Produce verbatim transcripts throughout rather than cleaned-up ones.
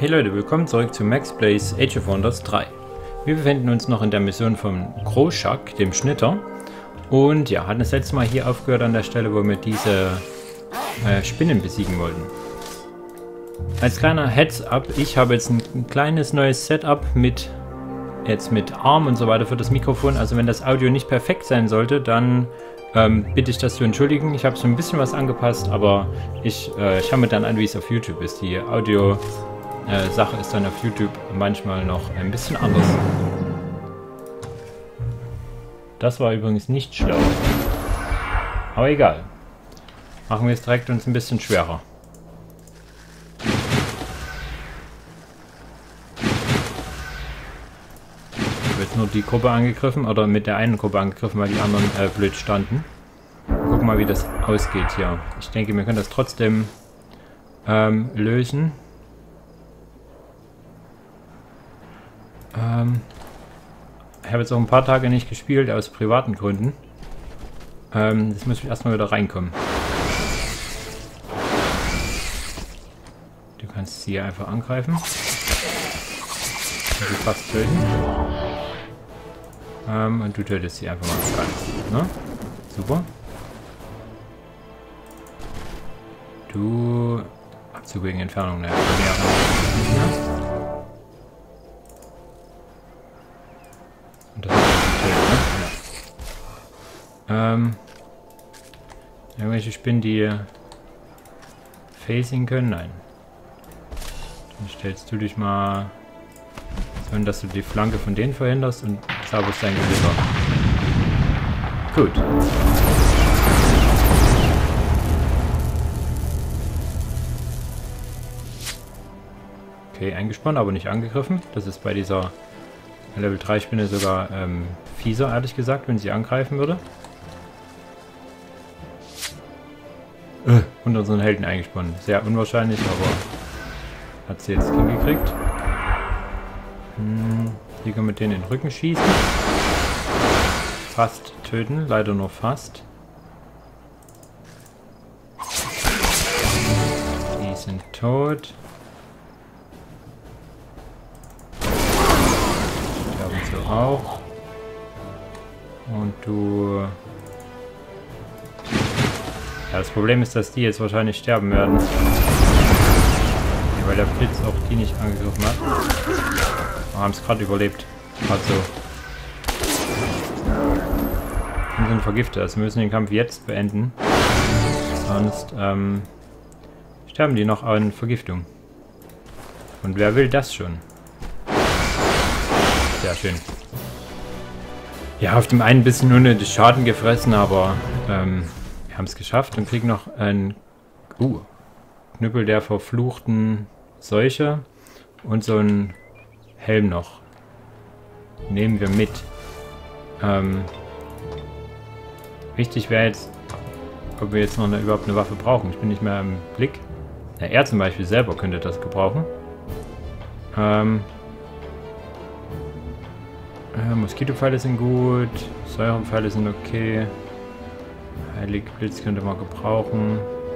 Hey Leute, willkommen zurück zu Max Plays Age of Wonders drei. Wir befinden uns noch in der Mission vom Groschak, dem Schnitter. Und ja, hatten das letzte Mal hier aufgehört an der Stelle, wo wir diese äh, Spinnen besiegen wollten. Als kleiner Heads-up, ich habe jetzt ein, ein kleines neues Setup mit jetzt mit Arm und so weiter für das Mikrofon. Also wenn das Audio nicht perfekt sein sollte, dann ähm, bitte ich das zu entschuldigen. Ich habe so ein bisschen was angepasst, aber ich äh, schaue mir dann an, wie es auf YouTube ist. Die Audio Äh, Sache ist dann auf YouTube manchmal noch ein bisschen anders. Das war übrigens nicht schlau. Aber egal. Machen wir es direkt uns ein bisschen schwerer. Ich habe jetzt nur die Gruppe angegriffen, oder mit der einen Gruppe angegriffen, weil die anderen äh, blöd standen. Gucken mal, wie das ausgeht hier. Ich denke, wir können das trotzdem ähm, lösen. Ähm, ich habe jetzt auch ein paar Tage nicht gespielt, aus privaten Gründen. Ähm, jetzt muss ich erstmal wieder reinkommen. Du kannst sie einfach angreifen. Und sie fast töten. Ähm, und du tötest sie einfach mal ganz. Ne? Super. Du... Abzug wegen Entfernung, ne? Ja. Und das ist natürlich, ne? Ja. Ähm. Irgendwelche Spinnen, die facing können? Nein. Dann stellst du dich mal so hin, dass du die Flanke von denen verhinderst und zauberst dein Gewitter. Gut. Okay, eingespannt, aber nicht angegriffen. Das ist bei dieser Level drei Spinne sogar ähm, fieser, ehrlich gesagt, wenn sie angreifen würde. Äh, und unseren Helden eingespannt. Sehr unwahrscheinlich, aber hat sie jetzt hingekriegt. Hm, hier können wir den in den Rücken schießen. Fast töten, leider nur fast. Die sind tot. Auch. Und du... Ja, das Problem ist, dass die jetzt wahrscheinlich sterben werden. Ja, weil der Blitz auch die nicht angegriffen hat. Wir haben es gerade überlebt. Gerade so. Und sind vergiftet. Also wir müssen den Kampf jetzt beenden. Sonst ähm, sterben die noch an Vergiftung. Und wer will das schon? Sehr schön. Ja, auf dem einen bisschen unnötig Schaden gefressen, aber ähm, wir haben es geschafft und kriegen noch einen uh, Knüppel der verfluchten Seuche und so einen Helm noch. Nehmen wir mit. Ähm, wichtig wäre jetzt, ob wir jetzt noch eine, überhaupt eine Waffe brauchen. Ich bin nicht mehr im Blick. Ja, er zum Beispiel selber könnte das gebrauchen. Ähm, Äh, Moskitopfeile sind gut, Säurenpfeile sind okay, Heiligblitz könnte man gebrauchen.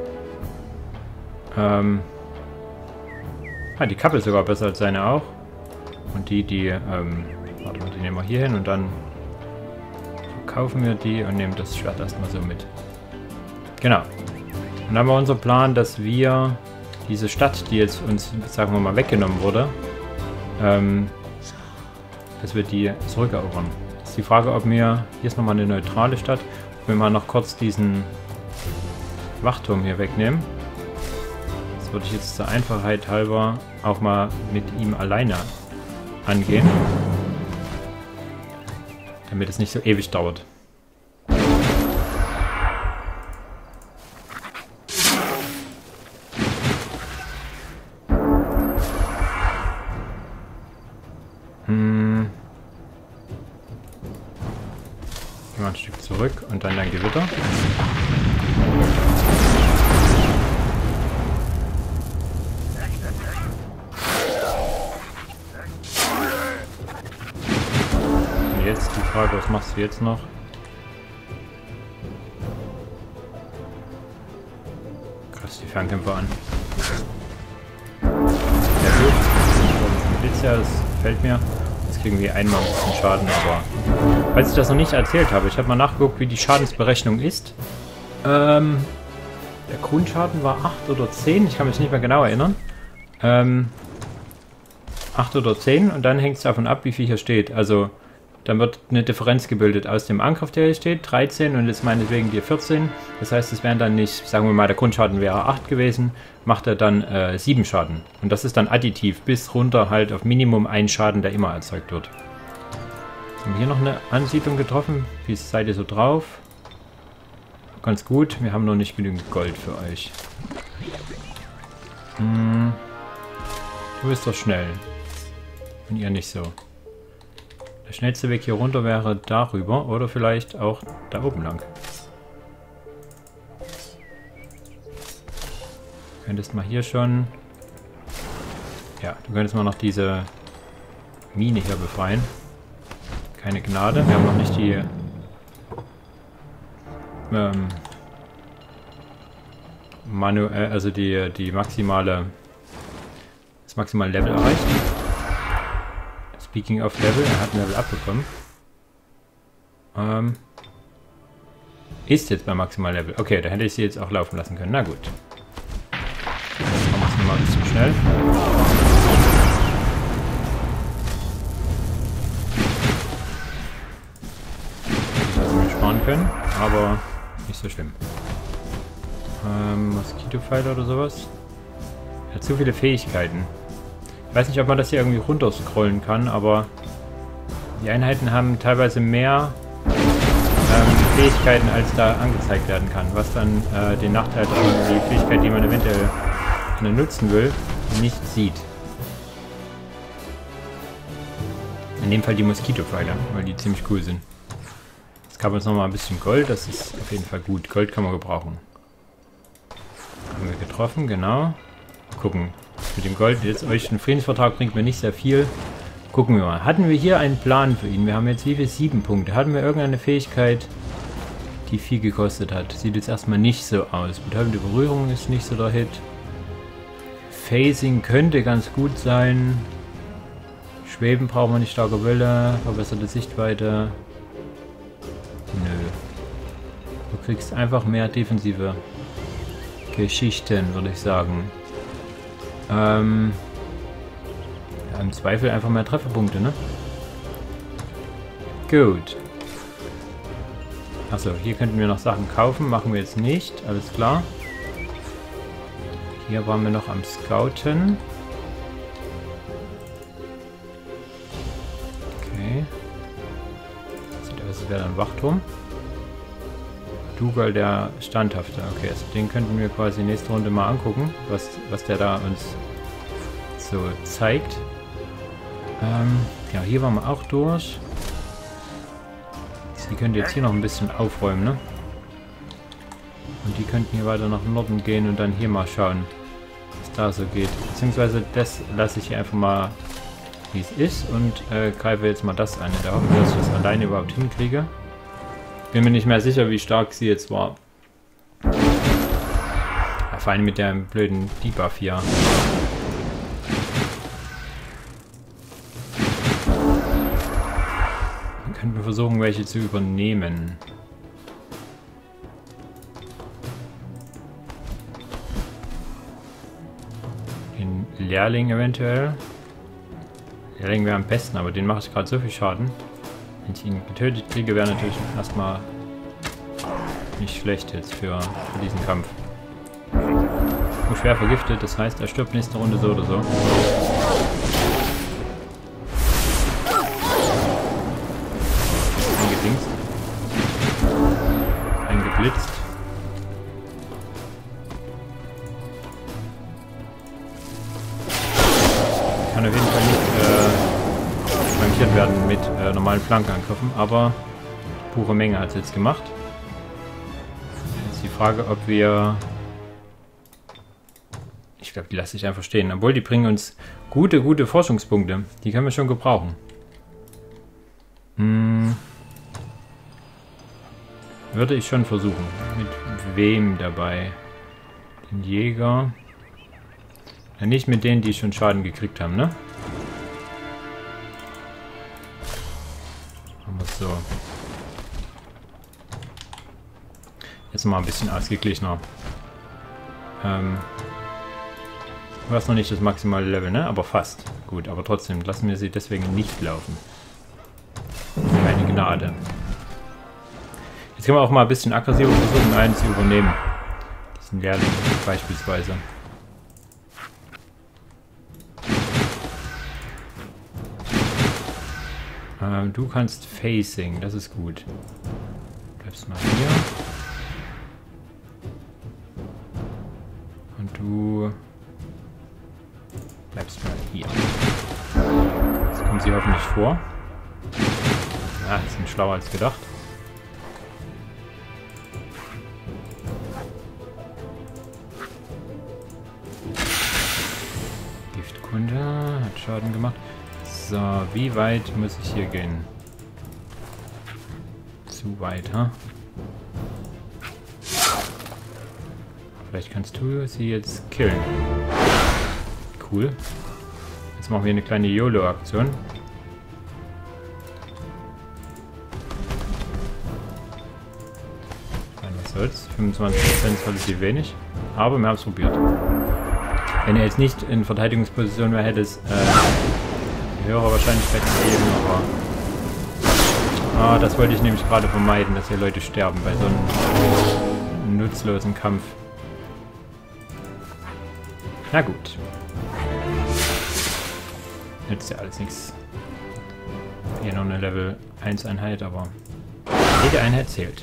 Ähm, ah, die Kappe ist sogar besser als seine auch. Und die, die, ähm, warte mal, die nehmen wir hier hin und dann verkaufen wir die und nehmen das Schwert erstmal so mit. Genau. Und dann haben wir unser Plan, dass wir diese Stadt, die jetzt uns, sagen wir mal, weggenommen wurde, ähm, dass wir die zurückerobern. Das ist die Frage, ob wir, hier ist nochmal eine neutrale Stadt, ob wir mal noch kurz diesen Wachturm hier wegnehmen. Das würde ich jetzt zur Einfachheit halber auch mal mit ihm alleine angehen, damit es nicht so ewig dauert. Hm. Gehen wir ein Stück zurück und dann dein Gewitter. Und jetzt die Frage, was machst du jetzt noch? Greifst die Fernkämpfer an. Sehr gut. bisher, das gefällt mir. Jetzt kriegen wir einmal ein bisschen Schaden, aber falls ich das noch nicht erzählt habe, ich habe mal nachgeguckt, wie die Schadensberechnung ist. Ähm, der Grundschaden war acht oder zehn, ich kann mich nicht mehr genau erinnern. Ähm, acht oder zehn und dann hängt es davon ab, wie viel hier steht. Also dann wird eine Differenz gebildet aus dem Angriff, der hier steht, dreizehn und jetzt meinetwegen die vierzehn. Das heißt, es wären dann nicht, sagen wir mal, der Grundschaden wäre acht gewesen, macht er dann äh, sieben Schaden. Und das ist dann additiv bis runter halt auf Minimum ein Schaden, der immer erzeugt wird. Haben wir hier noch eine Ansiedlung getroffen? Wie seid ihr so drauf? Ganz gut, wir haben noch nicht genügend Gold für euch. Hm. Du bist doch schnell. Und ihr nicht so. Der schnellste Weg hier runter wäre darüber oder vielleicht auch da oben lang. Du könntest mal hier schon... Ja, du könntest mal noch diese Mine hier befreien. Keine Gnade, wir haben noch nicht die... Ähm, manuell, also die, die maximale... das maximale Level erreicht. Speaking of Level, er hat ein Level abbekommen. Ähm, ist jetzt beim Maximal Level. Okay, da hätte ich sie jetzt auch laufen lassen können. Na gut. Jetzt machen wir es nochmal ein bisschen schnell. Das hätten wir sparen können, aber nicht so schlimm. Ähm, Moskito-Pfeile oder sowas. Er hat zu viele Fähigkeiten. Ich weiß nicht, ob man das hier irgendwie runterscrollen kann, aber die Einheiten haben teilweise mehr ähm, Fähigkeiten, als da angezeigt werden kann. Was dann äh, den Nachteil hat, die Fähigkeit, die man eventuell nutzen will, nicht sieht. In dem Fall die Moskito-Pfeile, weil die ziemlich cool sind. Jetzt gab uns nochmal ein bisschen Gold, das ist auf jeden Fall gut. Gold kann man gebrauchen. Haben wir getroffen, genau. Gucken. Mit dem Gold, jetzt euch ein Friedensvertrag bringt mir nicht sehr viel. Gucken wir mal. Hatten wir hier einen Plan für ihn? Wir haben jetzt wie viel? Sieben Punkte. Hatten wir irgendeine Fähigkeit, die viel gekostet hat? Sieht jetzt erstmal nicht so aus. Betäubende Berührung ist nicht so der Hit. Phasing könnte ganz gut sein. Schweben brauchen wir nicht, starker Wille. Verbesserte Sichtweite. Nö. Du kriegst einfach mehr defensive Geschichten, würde ich sagen. Ähm, ja, im Zweifel einfach mehr Trefferpunkte, ne? Gut. Achso, hier könnten wir noch Sachen kaufen. Machen wir jetzt nicht, alles klar. Hier waren wir noch am Scouten. Okay. Sieht aus, als wäre ein Wachturm. Dougal, der Standhafte. Okay, also den könnten wir quasi nächste Runde mal angucken, was, was der da uns so zeigt. Ähm, ja, hier waren wir auch durch. Sie könnte jetzt hier noch ein bisschen aufräumen, ne? Und die könnten hier weiter nach Norden gehen und dann hier mal schauen, was da so geht. Beziehungsweise das lasse ich hier einfach mal, wie es ist und äh, greife jetzt mal das an. Da hoffen wir, dass ich das alleine überhaupt hinkriege. Bin mir nicht mehr sicher, wie stark sie jetzt war. Ja, vor allem mit dem blöden Debuff hier. Dann könnten wir versuchen, welche zu übernehmen. Den Lehrling eventuell. Lehrling wäre am besten, aber den mache ich gerade so viel Schaden. Wenn ich ihn getötet kriege, wäre natürlich erstmal nicht schlecht jetzt für, für diesen Kampf. Nur schwer vergiftet, das heißt, er stirbt nächste Runde so oder so. Eingedingst. Eingeblitzt. Kann auf jeden Fall nicht äh, flankiert werden mit äh, normalen Flankenangriffen, aber pure Menge hat es jetzt gemacht. Jetzt die Frage, ob wir... Ich glaube, die lasse ich einfach stehen. Obwohl, die bringen uns gute, gute Forschungspunkte. Die können wir schon gebrauchen. Hm. Würde ich schon versuchen. Mit wem dabei? Den Jäger. Ja, nicht mit denen, die schon Schaden gekriegt haben, ne? So. Jetzt mal ein bisschen ausgeglichener. Ähm, du hast noch nicht das maximale Level, ne? Aber fast. Gut, aber trotzdem lassen wir sie deswegen nicht laufen. Keine Gnade. Jetzt können wir auch mal ein bisschen aggressiver versuchen, einen zu übernehmen. Diesen Lehrling beispielsweise. Ähm, du kannst Facing, das ist gut. Bleibst mal hier. Und du bleibst mal hier. Jetzt kommen sie hoffentlich vor. Ja, die sind schlauer als gedacht. Giftkunde hat Schaden gemacht. So, wie weit muss ich hier gehen? Zu weit, ha? Vielleicht kannst du sie jetzt killen. Cool. Jetzt machen wir eine kleine YOLO-Aktion. Was soll's? fünfundzwanzig Prozent ist relativ wenig. Aber wir haben es probiert. Wenn er jetzt nicht in Verteidigungsposition wäre, hätte es äh, höhere Wahrscheinlichkeit gegeben, aber ah, das wollte ich nämlich gerade vermeiden, dass hier Leute sterben bei so einem nutzlosen Kampf. Na gut. Nützt ja alles nichts. Hier noch eine Level eins Einheit, aber jede Einheit zählt.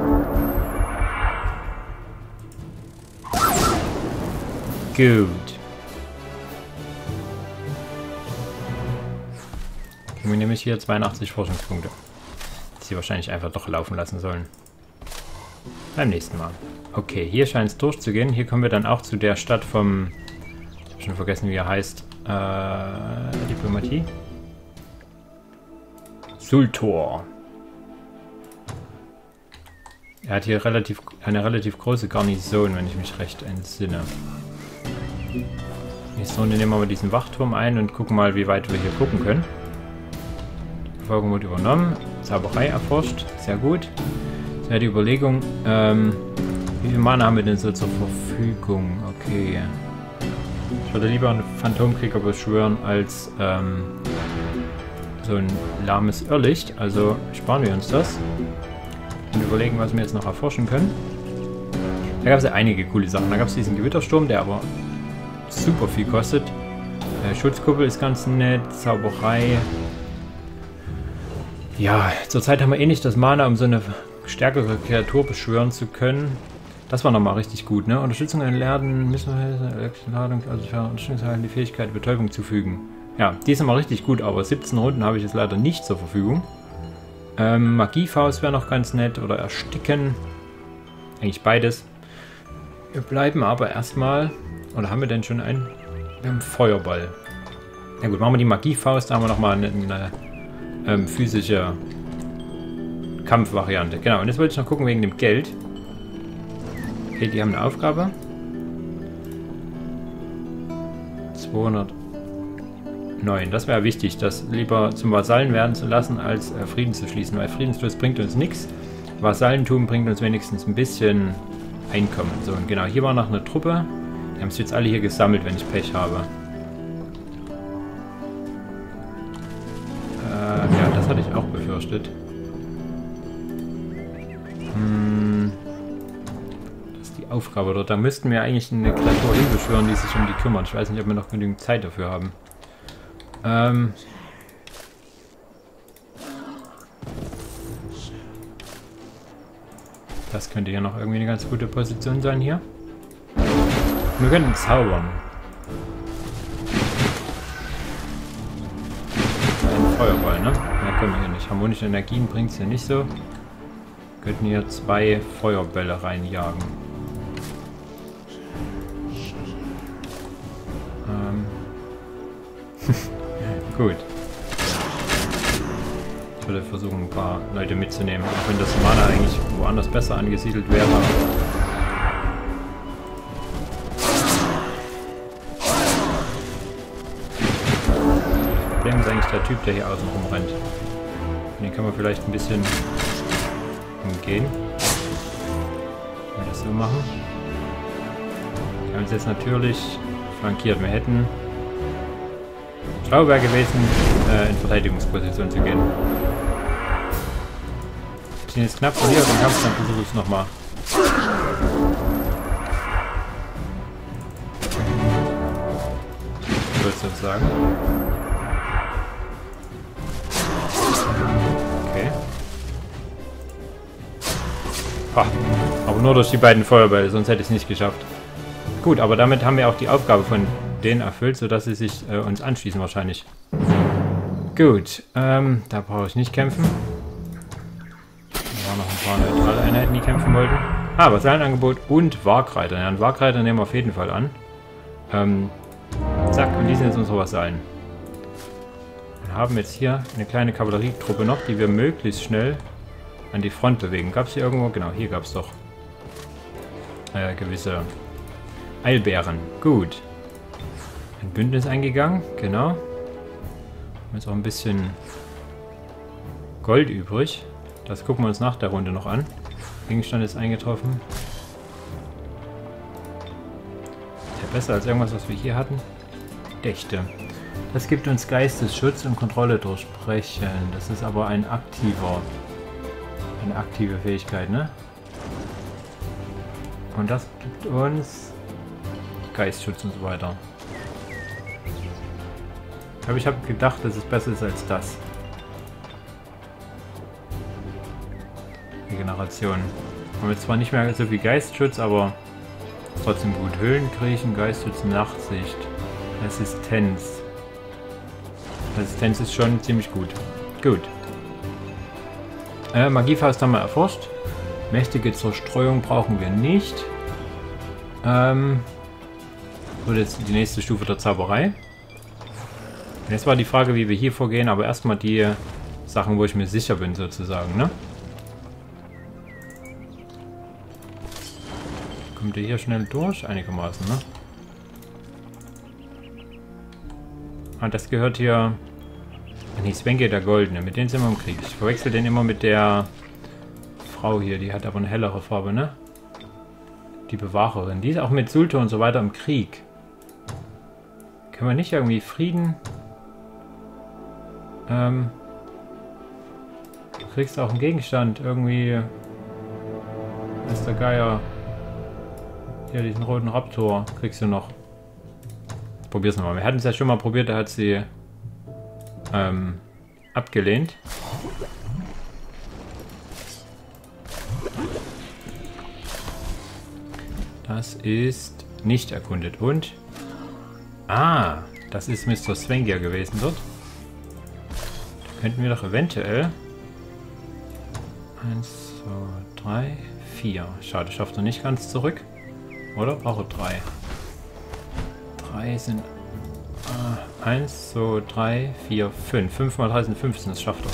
Gut. Kriegen wir nämlich hier zweiundachtzig Forschungspunkte. Die sie wahrscheinlich einfach doch laufen lassen sollen. Beim nächsten Mal. Okay, hier scheint es durchzugehen. Hier kommen wir dann auch zu der Stadt vom... Ich habe schon vergessen, wie er heißt. Äh, Diplomatie. Sultor. Er hat hier relativ eine relativ große Garnison, wenn ich mich recht entsinne. Nächste Runde nehmen wir mal diesen Wachturm ein und gucken mal, wie weit wir hier gucken können. Die Verfolgung wurde übernommen. Zauberei erforscht. Sehr gut. Jetzt wäre die Überlegung, ähm, wie viel Mana haben wir denn so zur Verfügung? Okay. Ich würde lieber einen Phantomkrieger beschwören als ähm, so ein lahmes Irrlicht. Also sparen wir uns das. Und überlegen, was wir jetzt noch erforschen können. Da gab es ja einige coole Sachen. Da gab es diesen Gewittersturm, der aber super viel kostet. Äh, Schutzkuppel ist ganz nett. Zauberei. Ja, zurzeit haben wir eh nicht das Mana, um so eine stärkere Kreatur beschwören zu können. Das war nochmal richtig gut, ne? Unterstützung erlernen, müssen wir Ladung, also für Unterstützung die Fähigkeit Betäubung zufügen. Ja, die ist immer richtig gut, aber siebzehn Runden habe ich jetzt leider nicht zur Verfügung. Ähm, Magiefaust wäre noch ganz nett oder Ersticken. Eigentlich beides. Wir bleiben aber erstmal. Oder haben wir denn schon einen? Wir haben Feuerball. Na gut, machen wir die Magiefaust. Da haben wir nochmal eine, eine ähm, physische Kampfvariante. Genau, und jetzt wollte ich noch gucken wegen dem Geld. Okay, die haben eine Aufgabe. zweihundertneun. Das wäre wichtig, das lieber zum Vasallen werden zu lassen, als äh, Frieden zu schließen, weil Friedensschluss bringt uns nichts. Vasallentum bringt uns wenigstens ein bisschen Einkommen. So, und genau, hier war noch eine Truppe. Die haben es jetzt alle hier gesammelt, wenn ich Pech habe. Äh, ja, das hatte ich auch befürchtet. Hm, das ist die Aufgabe dort. Da müssten wir eigentlich eine Kreatur hinbeschwören, die sich um die kümmert. Ich weiß nicht, ob wir noch genügend Zeit dafür haben. Ähm... Das könnte ja noch irgendwie eine ganz gute Position sein hier. Wir können zaubern. Ein Feuerball, ne? Ja, können wir hier nicht. Harmonische Energien bringt es hier nicht so. Wir könnten hier zwei Feuerbälle reinjagen. Ähm. Gut. Ich würde versuchen, ein paar Leute mitzunehmen, auch wenn das Mana eigentlich woanders besser angesiedelt wäre. Das Problem ist eigentlich der Typ, der hier außen rumrennt. Den kann man vielleicht ein bisschen umgehen. Wenn wir das so machen. Wir haben uns jetzt natürlich flankiert. Wir hätten schlau wäre gewesen, äh, in Verteidigungsposition zu gehen. Wir sind jetzt knapp verliert und Kampf, dann versuche ich es nochmal. Ich würde es sagen. Okay. Ha, aber nur durch die beiden Feuerbälle, sonst hätte ich es nicht geschafft. Gut, aber damit haben wir auch die Aufgabe von denen erfüllt, sodass sie sich äh, uns anschließen wahrscheinlich. Gut, ähm, da brauche ich nicht kämpfen. Da waren noch ein paar neutrale Einheiten, die kämpfen wollten. Ah, Vasallenangebot und Waagreiter. Ja, einen Waagreiter nehmen wir auf jeden Fall an. Ähm, zack, und die sind jetzt unsere Vasallen. Wir haben jetzt hier eine kleine Kavallerietruppe noch, die wir möglichst schnell an die Front bewegen. Gab es hier irgendwo? Genau, hier gab es doch äh, gewisse Eilbären. Gut. Ein Bündnis eingegangen, genau. Haben jetzt auch ein bisschen Gold übrig. Das gucken wir uns nach der Runde noch an. Gegenstand ist eingetroffen. Ist ja besser als irgendwas, was wir hier hatten. Dächte. Das gibt uns Geistesschutz und Kontrolle durchbrechen. Das ist aber ein aktiver, eine aktive Fähigkeit, ne? Und das gibt uns Geistschutz und so weiter. Aber ich habe gedacht, dass es besser ist als das. Regeneration. Haben wir zwar nicht mehr so viel Geistschutz, aber trotzdem gut. Höhlenkriechen, Geistschutz, Nachtsicht, Resistenz. Resistenz ist schon ziemlich gut. Gut. Äh, Magiefaust haben wir erforscht. Mächtige Zerstreuung brauchen wir nicht. Ähm, wird jetzt die nächste Stufe der Zauberei. Und jetzt war die Frage, wie wir hier vorgehen, aber erstmal die Sachen, wo ich mir sicher bin, sozusagen, ne? Kommt ihr hier schnell durch? Einigermaßen, ne? Ah, das gehört hier... Nee, Svenke der Goldene, mit denen sind wir im Krieg. Ich verwechsel den immer mit der Frau hier, die hat aber eine hellere Farbe, ne? Die Bewahrerin. Die ist auch mit Sulto und so weiter im Krieg. Können wir nicht irgendwie Frieden... Ähm... Du kriegst auch einen Gegenstand, irgendwie... Was ist der Geier? Hier, diesen roten Raptor kriegst du noch. Probier's nochmal. Wir hatten es ja schon mal probiert, da hat sie ähm, abgelehnt. Das ist nicht erkundet. Und? Ah, das ist Mister Svengia gewesen dort. Da könnten wir doch eventuell... Eins, zwei, drei, vier. Schade, schafft er nicht ganz zurück. Oder? Brauche drei. Drei sind... Äh, eins, zwei, drei, vier, fünf. fünf mal drei sind fünfzehn, das schafft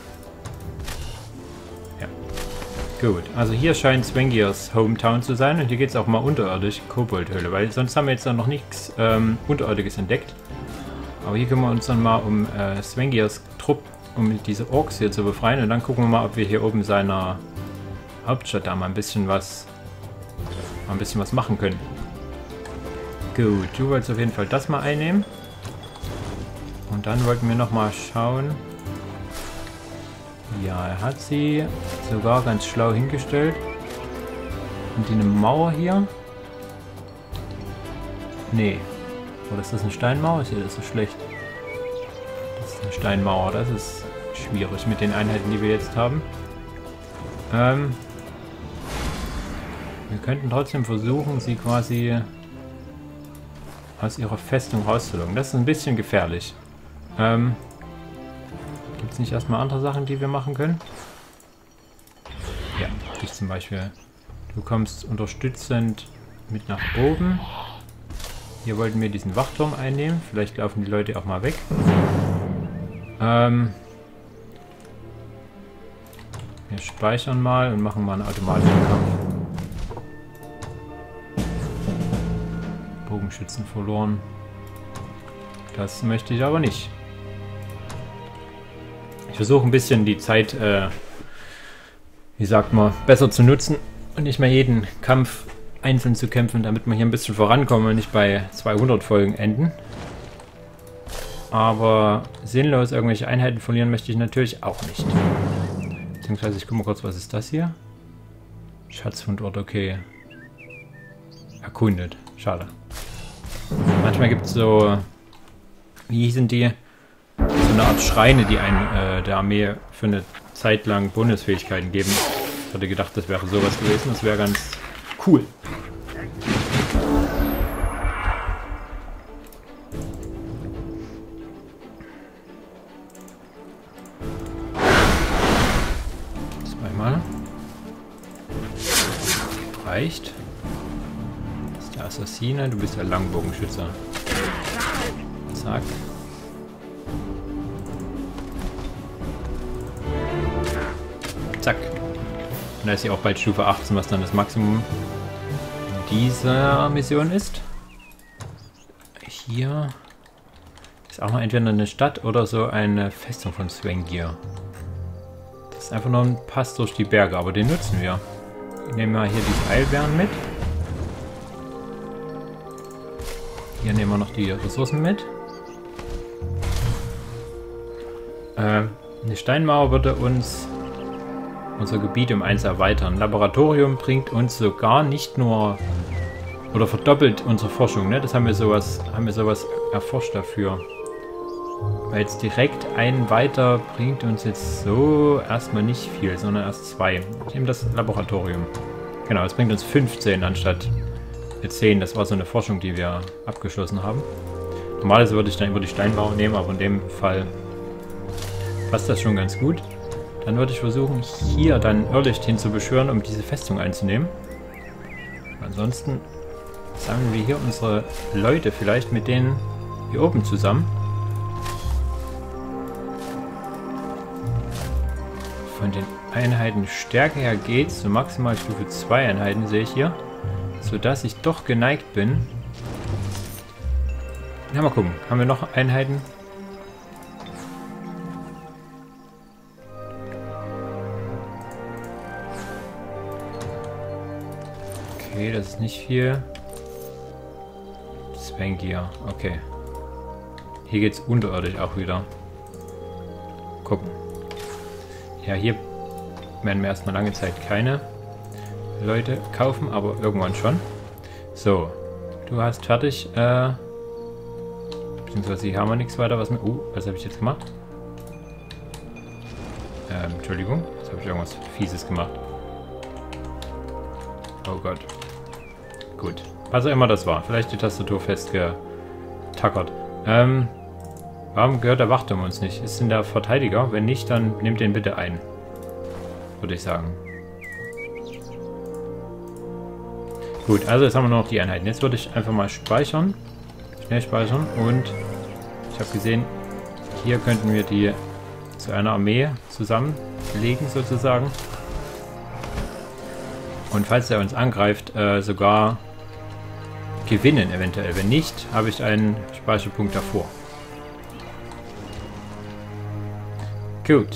er. Ja. Gut, also hier scheint Svengias Hometown zu sein und hier geht es auch mal unterirdisch, Koboldhöhle, weil sonst haben wir jetzt noch nichts ähm, Unterirdisches entdeckt. Aber hier können wir uns dann mal um äh, Svengias Trupp, um diese Orks hier zu befreien und dann gucken wir mal, ob wir hier oben seiner Hauptstadt da mal ein bisschen was mal ein bisschen was machen können. Gut, du wolltest auf jeden Fall das mal einnehmen. Und dann wollten wir noch mal schauen. Ja, er hat sie sogar ganz schlau hingestellt. Und die eine Mauer hier? Nee. Oder ist das eine Steinmauer? Ist hier das so schlecht? Das ist eine Steinmauer. Das ist schwierig mit den Einheiten, die wir jetzt haben. Ähm... Wir könnten trotzdem versuchen, sie quasi aus ihrer Festung rauszulocken. Das ist ein bisschen gefährlich. Ähm, Gibt es nicht erstmal andere Sachen, die wir machen können? Ja, dich zum Beispiel. Du kommst unterstützend mit nach oben. Hier wollten wir diesen Wachturm einnehmen. Vielleicht laufen die Leute auch mal weg. Ähm, wir speichern mal und machen mal einen automatischen Kampf. Bogenschützen verloren. Das möchte ich aber nicht. Ich versuche ein bisschen die Zeit, äh, wie sagt man, besser zu nutzen und nicht mehr jeden Kampf einzeln zu kämpfen, damit wir hier ein bisschen vorankommen und nicht bei zweihundert Folgen enden. Aber sinnlos irgendwelche Einheiten verlieren möchte ich natürlich auch nicht. Beziehungsweise, ich gucke mal kurz, was ist das hier? Schatzfundort, okay. Erkundet. Schade. Manchmal gibt es so, wie hießen die? So eine Art Schreine, die einen äh, der Armee für eine Zeit lang Bonusfähigkeiten geben. Ich hatte gedacht, das wäre sowas gewesen. Das wäre ganz cool. Zweimal. Reicht. Das ist der Assassine, du bist der Langbogenschützer. Zack. Zack. Und da ist sie auch bald Stufe achtzehn, was dann das Maximum dieser Mission ist. Hier ist auch noch entweder eine Stadt oder so eine Festung von Svenngir. Das ist einfach nur ein Pass durch die Berge, aber den nutzen wir. Ich nehme mal hier die Eilbären mit. Hier nehmen wir noch die Ressourcen mit. Äh, eine Steinmauer würde uns unser Gebiet um eins erweitern. Ein Laboratorium bringt uns sogar nicht nur oder verdoppelt unsere Forschung, ne? Das haben wir sowas, haben wir sowas erforscht dafür. Weil jetzt direkt einen weiter bringt uns jetzt so erstmal nicht viel, sondern erst zwei. Ich nehme das Laboratorium. Genau, es bringt uns fünfzehn anstatt zehn. Das war so eine Forschung, die wir abgeschlossen haben. Normalerweise würde ich dann über die Steinmauer nehmen, aber in dem Fall passt das schon ganz gut. Dann würde ich versuchen, hier dann Irrlicht hin zu beschwören, um diese Festung einzunehmen. Ansonsten sammeln wir hier unsere Leute vielleicht mit denen hier oben zusammen. Von den Einheiten Stärke her geht es zu maximal Stufe zwei Einheiten, sehe ich hier. Sodass ich doch geneigt bin. Ja, mal gucken. Haben wir noch Einheiten? Okay, das ist nicht viel. Svenngir, okay. Hier geht es unterirdisch auch wieder. Gucken. Ja, hier werden wir erstmal lange Zeit keine Leute kaufen, aber irgendwann schon. So, du hast fertig. Äh, beziehungsweise hier haben wir nichts weiter, was mir... Uh, was habe ich jetzt gemacht? Ähm, Entschuldigung, jetzt habe ich irgendwas Fieses gemacht. Oh Gott. Gut. Was auch immer das war. Vielleicht die Tastatur festgetackert. Ähm, warum gehört der Wachturm uns nicht? Ist denn der Verteidiger? Wenn nicht, dann nehmt den bitte ein. Würde ich sagen. Gut, also jetzt haben wir nur noch die Einheiten. Jetzt würde ich einfach mal speichern. Schnell speichern. Und ich habe gesehen, hier könnten wir die zu einer Armee zusammenlegen sozusagen. Und falls er uns angreift, äh, sogar gewinnen eventuell. Wenn nicht, habe ich einen Speicherpunkt davor. Gut.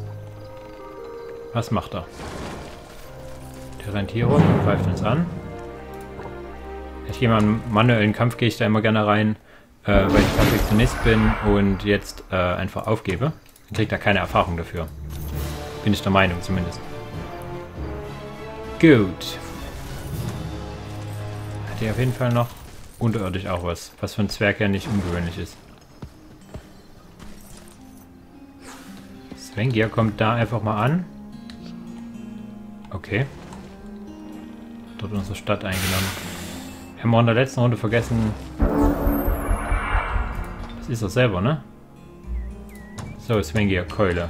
Was macht er? Der rennt hier rum und greift uns an. Ich gehe mal in manuellen Kampf, gehe ich da immer gerne rein, äh, weil ich Perfektionist bin und jetzt äh, einfach aufgebe. Ich kriege da keine Erfahrung dafür. Bin ich der Meinung zumindest. Gut. Hat hier auf jeden Fall noch unterirdisch auch was, was für ein Zwerg ja nicht ungewöhnlich ist. Svenngir kommt da einfach mal an. Okay. Dort unsere Stadt eingenommen. Haben wir in der letzten Runde vergessen. Das ist er selber, ne? So, Svenngir, Keule.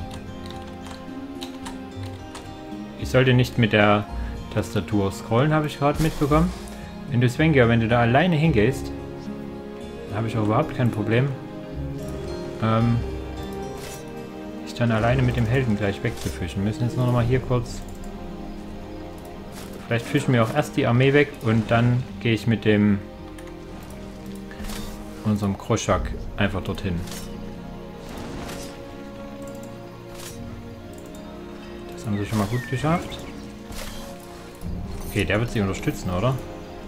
Ich sollte nicht mit der Tastatur scrollen, habe ich gerade mitbekommen. Wenn du Svenngir, wenn du da alleine hingehst, dann habe ich auch überhaupt kein Problem, ähm, dich dann alleine mit dem Helden gleich wegzufischen. Wir müssen jetzt nur noch mal hier kurz... Vielleicht fischen wir auch erst die Armee weg und dann gehe ich mit dem unserem Kroschak einfach dorthin. Das haben sie schon mal gut geschafft. Okay, der wird sie unterstützen, oder?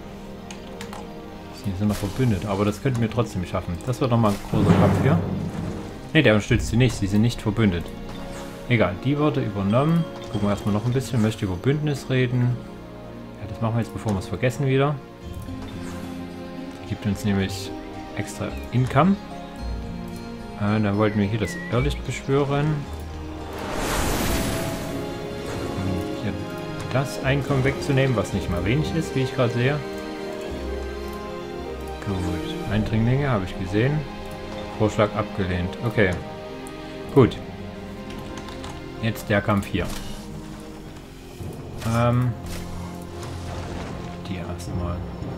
Sie sind noch verbündet, aber das könnten wir trotzdem schaffen. Das wird nochmal ein großer Kampf hier. Ne, der unterstützt sie nicht, sie sind nicht verbündet. Egal, die wurde übernommen. Gucken wir erstmal noch ein bisschen. Möchte über Bündnis reden. Ja, das machen wir jetzt, bevor wir es vergessen wieder. Gibt uns nämlich extra Income. Äh, dann wollten wir hier das Irrlicht beschwören. Um hier das Einkommen wegzunehmen, was nicht mal wenig ist, wie ich gerade sehe. Gut, Eindringlinge habe ich gesehen. Vorschlag abgelehnt. Okay. Gut. Jetzt der Kampf hier. Ähm. Die erstmal.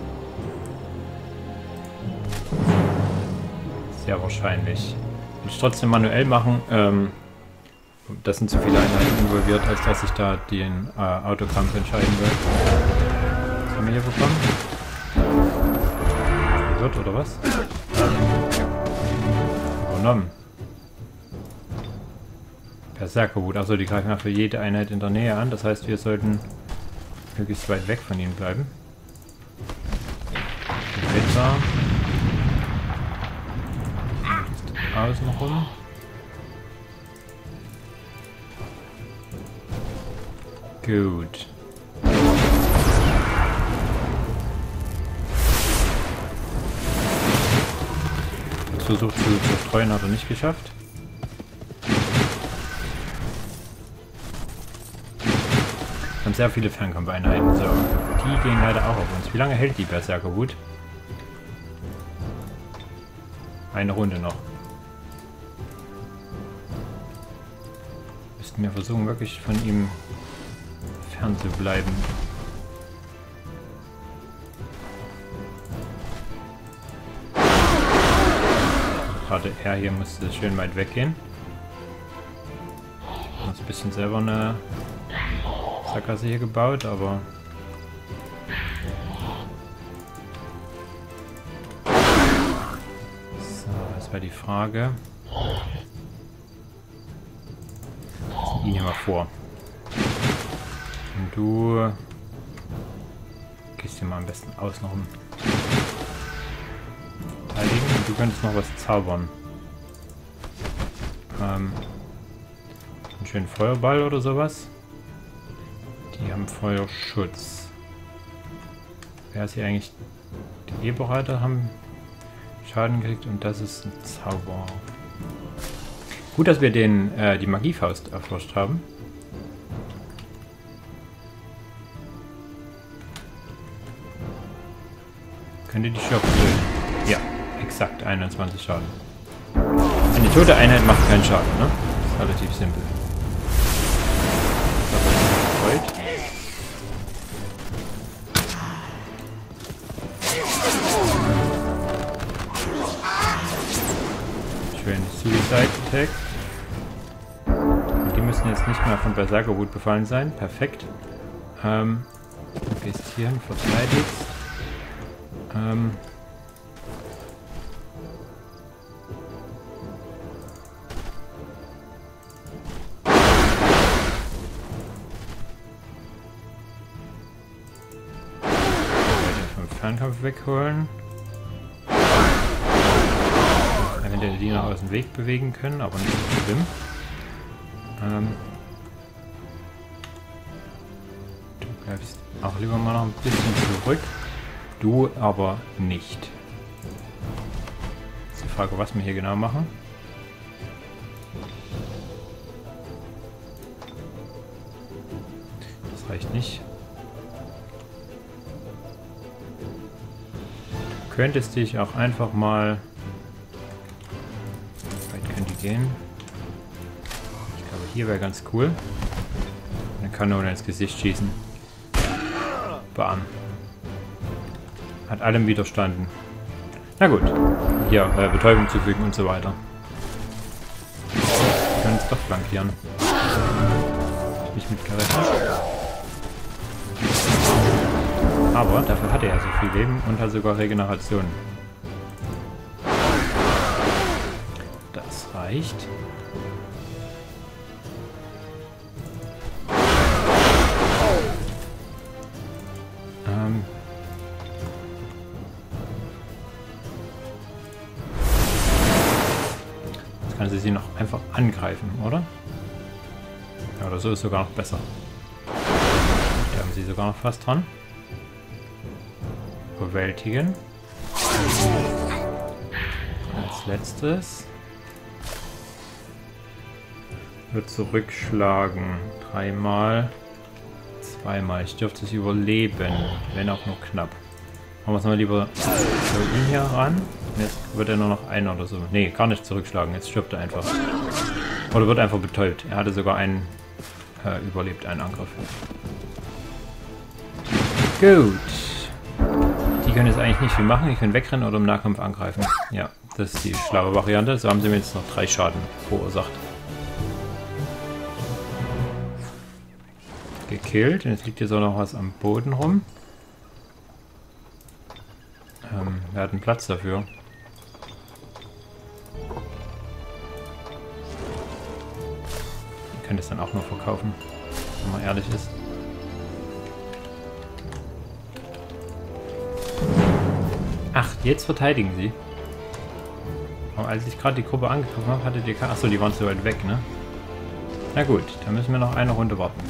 Sehr wahrscheinlich. Will ich trotzdem manuell machen. Ähm. Das sind zu viele Einheiten involviert, als dass ich da den äh, Autokampf entscheiden will. Was haben wir hier bekommen? Wird oder was? Übernommen. Berserkerwut. Achso, die greifen für jede Einheit in der Nähe an. Das heißt, wir sollten möglichst weit weg von ihnen bleiben. Wetter. Außenrum. Gut. Versucht zu zerstreuen, hat er nicht geschafft. Wir haben sehr viele Fernkampfeinheiten. So, die gehen leider auch auf uns. Wie lange hält die Berserkerwut? Eine Runde noch. Müssten wir versuchen, wirklich von ihm fern zu bleiben. Gerade er hier musste schön weit weggehen. Uns ein bisschen selber eine Sackgasse hier gebaut, aber so, das war die Frage. Lass ihn hier mal vor. Und du gehst hier mal am besten außen rum. Und du könntest noch was zaubern. Ähm, einen schönen Feuerball oder sowas. Die haben Feuerschutz. Wer ist hier eigentlich? Die Eberreiter haben Schaden gekriegt und das ist ein Zauber. Gut, dass wir den äh, die Magiefaust erforscht haben. Könnte die Schöpfe. Ja. Exakt, einundzwanzig Schaden. Eine tote Einheit macht keinen Schaden, ne? Das ist relativ simpel. Schön Suicide Attack. Und die müssen jetzt nicht mehr von Berserkerwut befallen sein. Perfekt. Ähm, du gehst hier hin, verteidigst. Ähm, Fernkampf wegholen. Eventuell die noch aus dem Weg bewegen können, aber nicht so schlimm. Ähm du bleibst auch lieber mal noch ein bisschen zurück. Du aber nicht. Jetzt die Frage, was wir hier genau machen. Das reicht nicht. Könntest dich auch einfach mal... Wie weit können die gehen? Ich glaube, hier wäre ganz cool. Eine Kanone ins Gesicht schießen. Bam. Hat allem widerstanden. Na gut. Hier, äh, Betäubung zufügen und so weiter. Wir können es doch flankieren. Hab ich nicht mit gerechnet. Aber dafür hat er ja so viel Leben und hat sogar Regeneration. Das reicht. Kann sie sie noch einfach angreifen, oder? Ja, oder so ist sogar noch besser. Da haben sie sogar noch fast dran. Bewältigen. Als letztes wird zurückschlagen. Dreimal. Zweimal. Ich dürfte es überleben. Wenn auch nur knapp. Machen wir es mal lieber so ihn hier ran. Jetzt wird er nur noch einer oder so. Nee, gar nicht zurückschlagen. Jetzt stirbt er einfach. Oder wird einfach betäubt. Er hatte sogar einen äh, überlebt, einen Angriff. Gut. Die können jetzt eigentlich nicht viel machen. Die können wegrennen oder im Nahkampf angreifen. Ja, das ist die schlaue Variante. So haben sie mir jetzt noch drei Schaden verursacht. Gekillt. Und jetzt liegt hier so noch was am Boden rum. Ähm, wir hatten Platz dafür. Ihr könnt es dann auch noch verkaufen, wenn man ehrlich ist. Ach, jetzt verteidigen sie. Aber als ich gerade die Gruppe angegriffen habe, hattet ihr keine... Achso, die waren so weit weg, ne? Na gut, dann müssen wir noch eine Runde warten.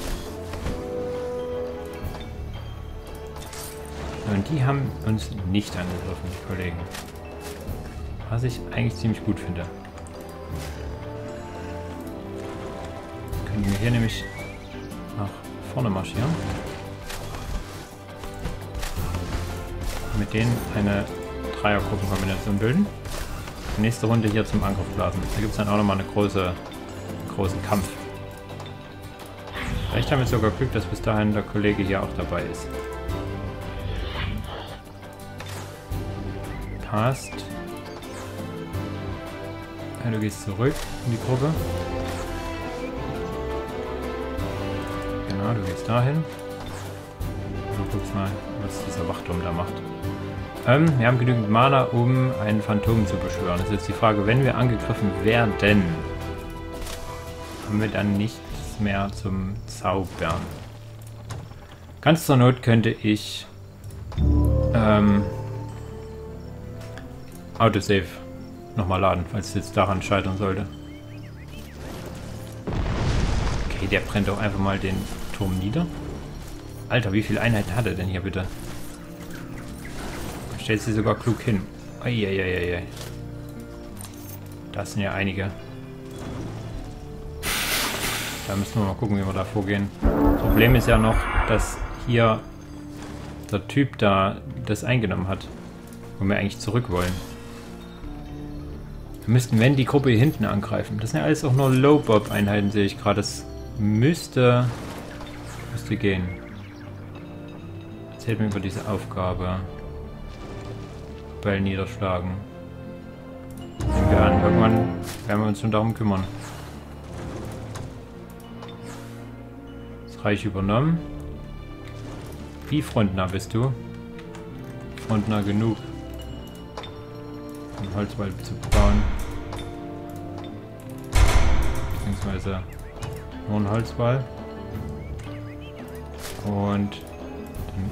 Und die haben uns nicht angegriffen, die Kollegen. Was ich eigentlich ziemlich gut finde. Können wir hier nämlich nach vorne marschieren. Mit denen eine Dreiergruppenkombination bilden. Nächste Runde hier zum Angriff blasen. Da gibt es dann auch nochmal eine große, großen Kampf. Vielleicht haben wir sogar Glück, dass bis dahin der Kollege hier auch dabei ist. Passt. Ja, du gehst zurück in die Gruppe. Genau, du gehst dahin. Und guckst mal, was dieser Wachturm da macht. Ähm, wir haben genügend Mana, um einen Phantom zu beschwören. Das ist jetzt die Frage, wenn wir angegriffen werden, haben wir dann nichts mehr zum Zaubern. Ganz zur Not könnte ich ähm, Autosave nochmal laden, falls es jetzt daran scheitern sollte. Okay, der brennt doch einfach mal den Turm nieder. Alter, wie viele Einheiten hat er denn hier bitte? Stellt sie sogar klug hin. Eieieiei. Das sind ja einige. Da müssen wir mal gucken, wie wir da vorgehen. Problem ist ja noch, dass hier der Typ da das eingenommen hat, wo wir eigentlich zurück wollen. Wir müssten, wenn, die Gruppe hier hinten angreifen. Das sind ja alles auch nur Low-Bob-Einheiten, sehe ich gerade. Das müsste, müsste gehen. Erzählt mir über diese Aufgabe. Bell niederschlagen. Nehmen wir an. Irgendwann werden wir uns schon darum kümmern. Das Reich übernommen. Wie frontnah bist du? Frontnah genug, um Holzwald zu bauen. Beziehungsweise nur ein Holzwall. Und dann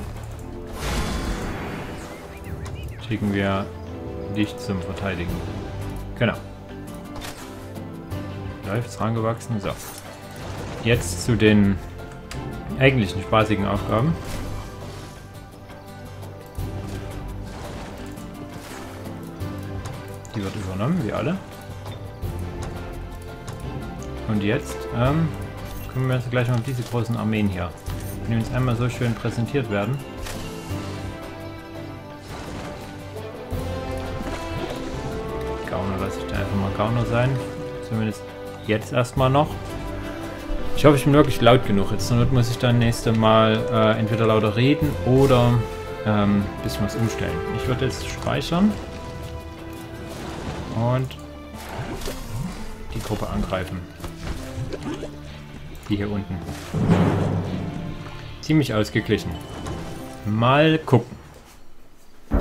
schicken wir dich zum Verteidigen. Genau. Läuft's rangewachsen. So. Jetzt zu den eigentlichen spaßigen Aufgaben. Die wird übernommen, wie alle. Und jetzt ähm, kümmern wir uns gleich mal um diese großen Armeen hier. Wenn die uns einmal so schön präsentiert werden. Gauner lasse ich da einfach mal Gauner sein. Zumindest jetzt erstmal noch. Ich hoffe, ich bin wirklich laut genug. Jetzt muss ich dann nächste Mal äh, entweder lauter reden oder ähm, ein bisschen was umstellen. Ich würde jetzt speichern. Und die Gruppe angreifen. Die hier unten. Ziemlich ausgeglichen. Mal gucken. Ein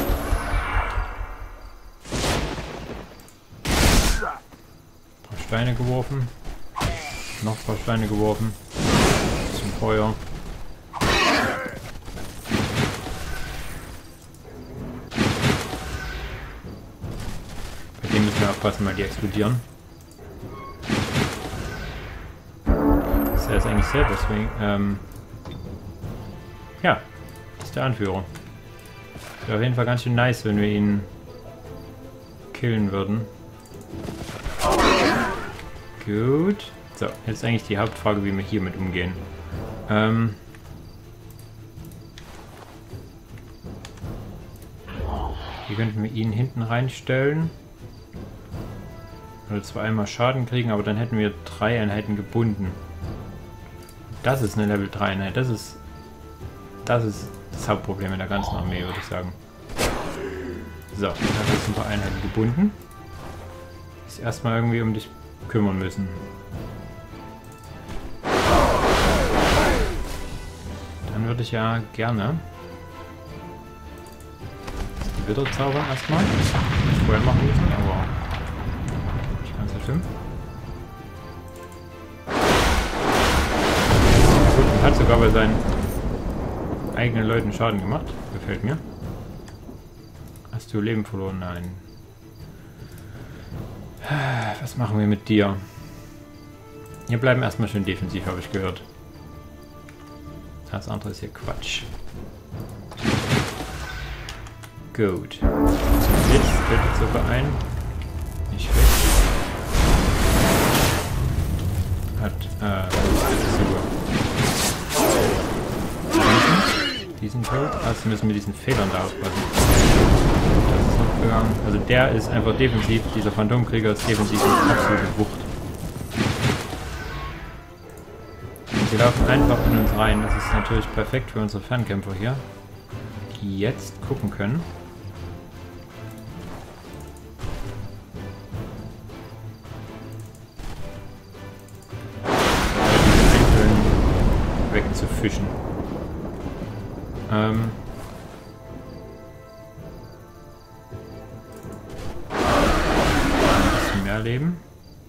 paar Steine geworfen. Noch ein paar Steine geworfen. Zum Feuer. Bei dem müssen wir aufpassen, weil die explodieren. er ist eigentlich selber Swing. Ähm, ja, ist der Anführer. Wäre auf jeden Fall ganz schön nice, wenn wir ihn killen würden. Gut. So, jetzt eigentlich die Hauptfrage, wie wir hiermit umgehen. Ähm... Hier könnten wir ihn hinten reinstellen. Oder zwar einmal Schaden kriegen, aber dann hätten wir drei Einheiten gebunden. Das ist eine Level drei Einheit. Das ist, das ist das Hauptproblem in der ganzen Armee, würde ich sagen. So, dann hast du ein paar Einheiten gebunden. Ist erstmal irgendwie um dich kümmern müssen. Dann würde ich ja gerne Witter zaubern erstmal. Ich vorher machen müssen, aber nicht ganz so schlimm. Gut, und hat sogar bei seinen eigenen Leuten Schaden gemacht. Gefällt mir. Hast du Leben verloren? Nein. Was machen wir mit dir? Wir bleiben erstmal schön defensiv, habe ich gehört. Das andere ist hier Quatsch. Gut. Jetzt tötet sogar ein. Nicht schlecht. Hat, äh, diesen, diesen tot. Also müssen wir diesen Fehlern da aufpassen. Das ist noch gegangen. Also der ist einfach defensiv. Dieser Phantomkrieger ist defensiv eine absolute Wucht. Und sie laufen einfach in uns rein. Das ist natürlich perfekt für unsere Fernkämpfer hier, die jetzt gucken können. Zu fischen. Ähm. Ein bisschen mehr Leben.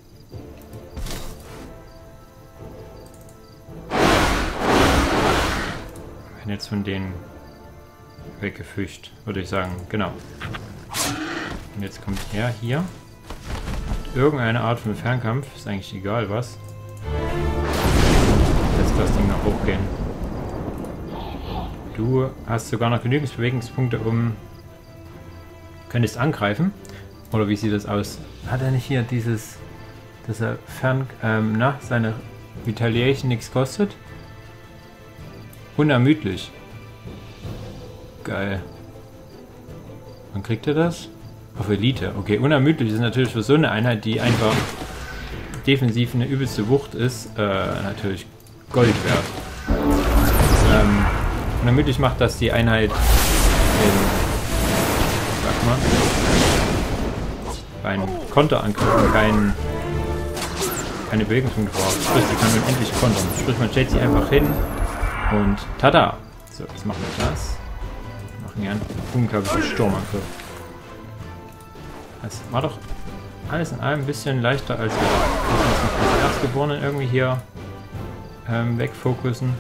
Wenn jetzt von denen weggefischt, würde ich sagen. Genau. Und jetzt kommt er hier. Macht irgendeine Art von Fernkampf. Ist eigentlich egal was. Das Ding noch hochgehen. Du hast sogar noch genügend Bewegungspunkte, um... Könntest angreifen? Oder wie sieht das aus? Hat er nicht hier dieses... Dass er fern... Ähm, na, seine Retaliation nichts kostet? Unermüdlich. Geil. Wann kriegt er das? Auf Elite. Okay, unermüdlich ist natürlich für so eine Einheit, die einfach defensiv eine übelste Wucht ist, äh, natürlich Gold wert. Ähm, unermüdlich macht das die Einheit in, sag mal, bei einem Konterangriff kein, keine Bewegungspunkte braucht. Sprich, sie kann unendlich kontern. Sprich, man stellt sie einfach hin und tada! So, jetzt machen wir das. Wir machen hier einen unglaublichen Sturmangriff. Das war doch alles in allem ein bisschen leichter als gedacht. Wir müssen uns noch als Erstgeborenen irgendwie hier Ähm, wegfokussen.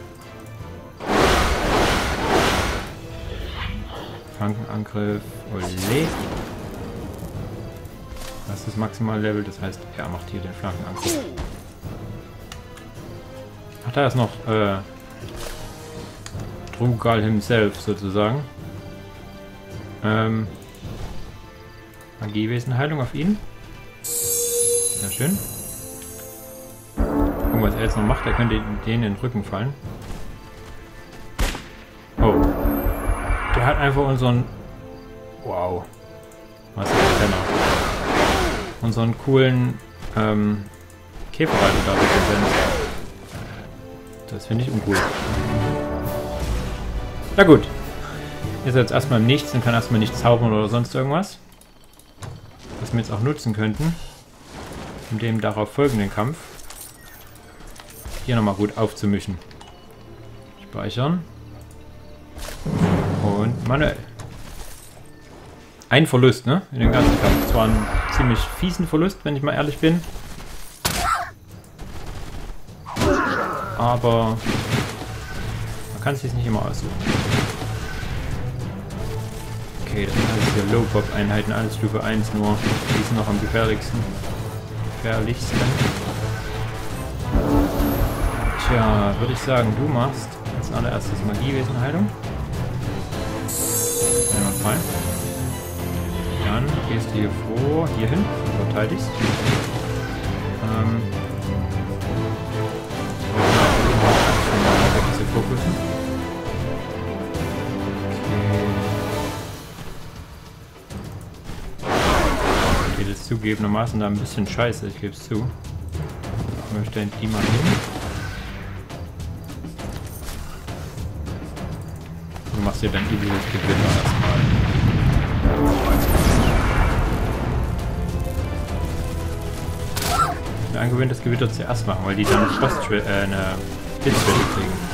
Flankenangriff. Olé. Das ist das Maximallevel, das heißt, er macht hier den Flankenangriff. Ach, da ist noch äh, Drugal himself sozusagen. Ähm, Magiewesenheilung auf ihn. Sehr schön. Was er jetzt noch macht, er könnte denen in den Rücken fallen. Oh. Der hat einfach unseren... Wow. Was ist der Penner? Unseren coolen ähm, Käferreiter da weggesendet. Das finde ich uncool. Na gut. Ist jetzt erstmal nichts und kann erstmal nicht zaubern oder sonst irgendwas. Was wir jetzt auch nutzen könnten. In dem darauf folgenden Kampf. Hier nochmal gut aufzumischen. Speichern. Und manuell. Ein Verlust, ne? In dem ganzen Kampf. Zwar einen ziemlich fiesen Verlust, wenn ich mal ehrlich bin. Aber man kann es sich nicht immer aussuchen. Okay, das sind alles hier Low-Pop-Einheiten, alles Stufe eins nur. Die sind noch am gefährlichsten. Gefährlichsten. Tja, würde ich sagen, du machst als allererstes Magiewesenheilung. Einwandfrei. Dann gehst du hier vor, hier hin, verteidigst. Ähm. Fokussen. Okay. Geht es zugegebenermaßen da ein bisschen scheiße, ich gebe es zu. Ich möchte die mal hin. Du machst dir dann übles Gewitter erstmal. Mir angewöhnt, das Gewitter zuerst machen, weil die dann eine Frost äh, eine Hitzwelle kriegen.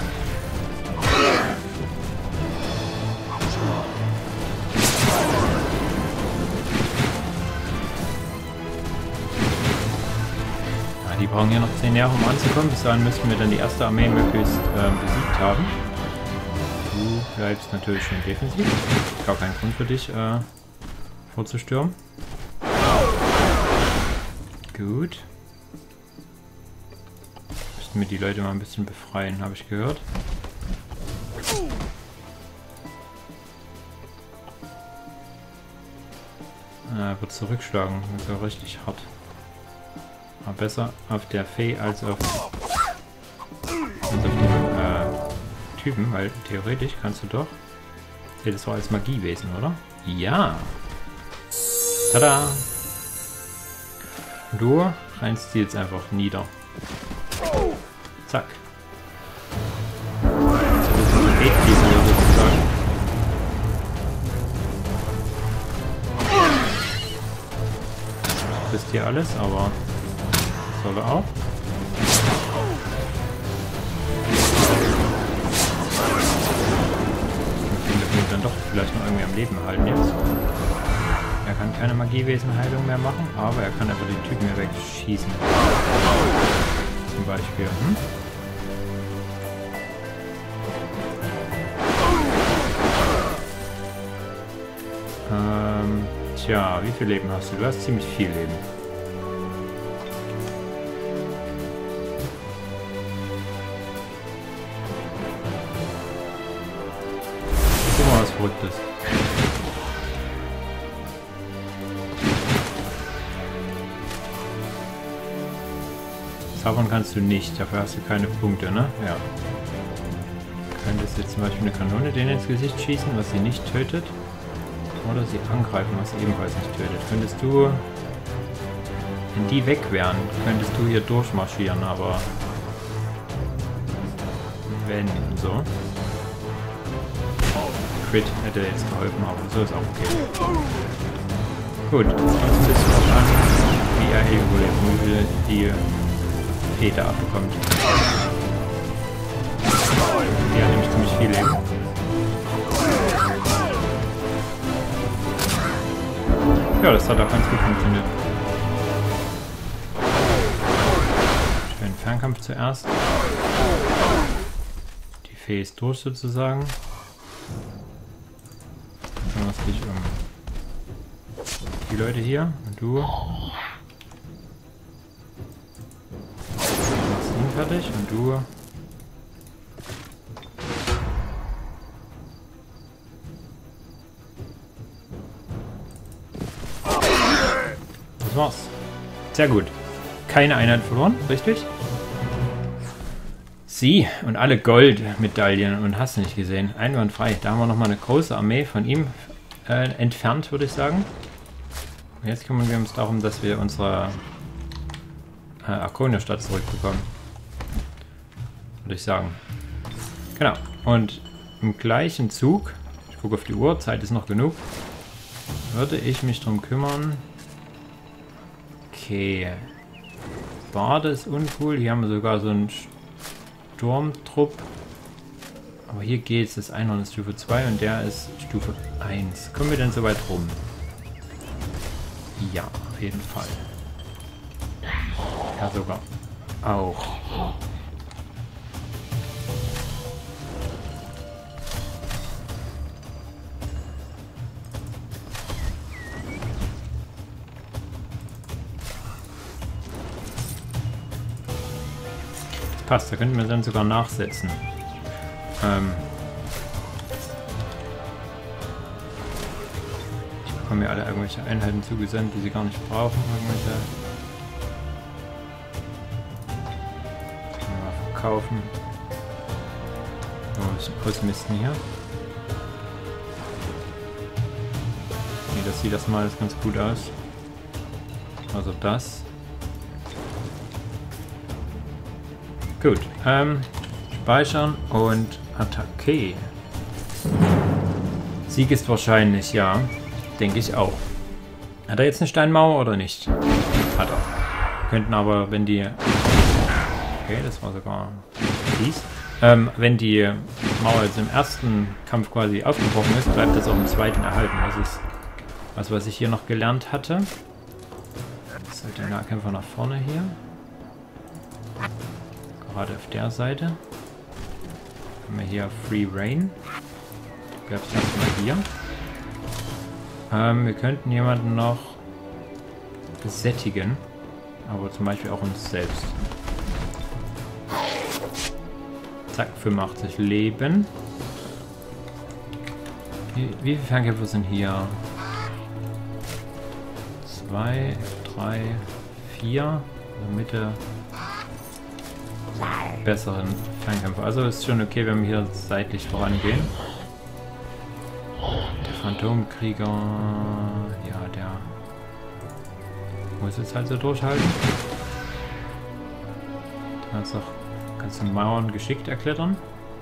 Die brauchen ja noch zehn Jahre, um anzukommen. Bis dahin müssten wir dann die erste Armee möglichst äh, besiegt haben. Du bleibst natürlich schön defensiv. Gar keinen Grund für dich äh, vorzustürmen. Gut. Müssten wir die Leute mal ein bisschen befreien, habe ich gehört. Äh, wird zurückschlagen, das ist ja richtig hart. Aber besser auf der Fee als auf, als auf den äh, Typen, weil theoretisch kannst du doch... Okay, das war als Magiewesen, oder? Ja! Tada! Und du reinst sie jetzt einfach nieder. Zack. Das ist ein Wegfließen sozusagen. Das ist hier alles, aber... soll er auch. Den dürfen wir dann doch vielleicht noch irgendwie am Leben halten jetzt. Er kann keine Magiewesenheilung mehr machen, aber er kann einfach die Typen hier wegschießen. Zum Beispiel. Hm? Ähm, tja, wie viel Leben hast du? Du hast ziemlich viel Leben. Verrücktes. Zaubern kannst du nicht, dafür hast du keine Punkte, ne? Ja. Du könntest jetzt zum Beispiel eine Kanone denen ins Gesicht schießen, was sie nicht tötet. Oder sie angreifen, was sie ebenfalls nicht tötet. Könntest du, wenn die weg wären, könntest du hier durchmarschieren, aber wenn so. Hätte jetzt geholfen, aber so ist auch okay. Gut, jetzt kommt es ein bisschen an, wie er evaluiert, wie viel die Feder abbekommt. Die hat nämlich ziemlich viel Leben. Ja, das hat auch ganz gut funktioniert. Schönen Fernkampf zuerst. Die Fee ist durch sozusagen. Dich um die Leute hier und du machst ihn fertig und du das war's. Sehr gut. Keine Einheit verloren, richtig? Sie und alle Goldmedaillen und hast du nicht gesehen. Einwandfrei. Da haben wir nochmal eine große Armee von ihm Äh, entfernt, würde ich sagen. Und jetzt kümmern wir uns darum, dass wir unsere äh, Arconia-Stadt zurückbekommen. Würde ich sagen. Genau. Und im gleichen Zug, ich gucke auf die Uhr, Zeit ist noch genug, würde ich mich darum kümmern. Okay. Bade ist uncool. Hier haben wir sogar so einen Sturmtrupp. Aber hier geht's, das Einhorn ist Stufe zwei und der ist Stufe eins. Kommen wir denn so weit rum? Ja, auf jeden Fall. Ja, sogar. Auch. passt, da könnten wir dann sogar nachsetzen. Ähm ich bekomme mir alle irgendwelche Einheiten zugesandt, die sie gar nicht brauchen. Irgendwelche mal verkaufen. Mal ein bisschen ausmisten hier. Nee, das sieht das mal alles ganz gut aus. Also das. Gut, ähm, speichern und Attacke. Sieg ist wahrscheinlich, ja. Denke ich auch. Hat er jetzt eine Steinmauer oder nicht? Hat er. Könnten aber, wenn die... Okay, das war sogar dies. Ähm, wenn die Mauer jetzt im ersten Kampf quasi aufgebrochen ist, bleibt das auch im zweiten erhalten. Das ist was, was ich hier noch gelernt hatte. Das sollte der Nahkämpfer nach vorne hier. Gerade auf der Seite. Haben wir hier Free Reign. Gab es erstmal hier. Ähm, wir könnten jemanden noch besättigen. Aber zum Beispiel auch uns selbst. Zack, fünfundachtzig Leben. Wie, wie viele Fernkämpfer sind hier? Zwei, drei, vier. In der Mitte. Besseren Fernkämpfer. Also ist schon okay, wenn wir hier seitlich vorangehen. Der Phantomkrieger, ja, der muss jetzt halt so durchhalten. Der hat auch ganze Mauern geschickt erklettern.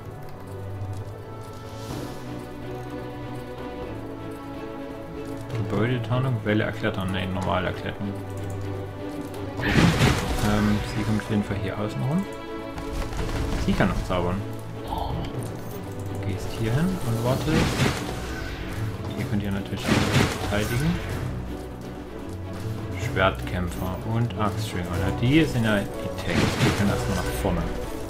Gebäudetarnung, Welle erklettern, nein, normal erklettern. Ähm, sie kommt auf jeden Fall hier außen rum. Sie kann noch zaubern. Du gehst hier hin und wartest. Hier könnt ihr natürlich auch verteidigen. Schwertkämpfer und Axtschwinger. Die sind ja die Tanks. Die können erstmal nach vorne.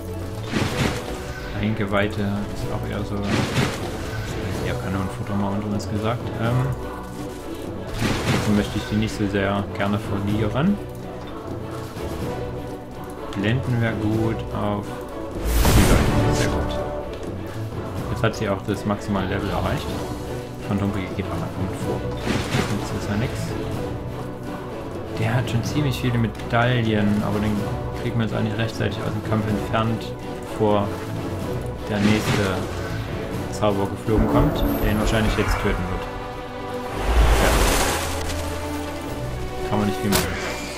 Eingeweihte ist auch eher so. Ja, Kanonenfutter mal unter uns gesagt. Ähm, so möchte ich die nicht so sehr gerne verlieren. Blenden wäre gut auf die Leute. Sehr gut. Jetzt hat sie auch das maximale Level erreicht. Phantomkrieger geht auch einfach mit vor. Jetzt ist ja nichts. Der hat schon ziemlich viele Medaillen, aber den kriegen wir jetzt auch nicht rechtzeitig aus dem Kampf entfernt, bevor der nächste Zauber geflogen kommt, der ihn wahrscheinlich jetzt töten wird. Ja. Kann man nicht viel machen.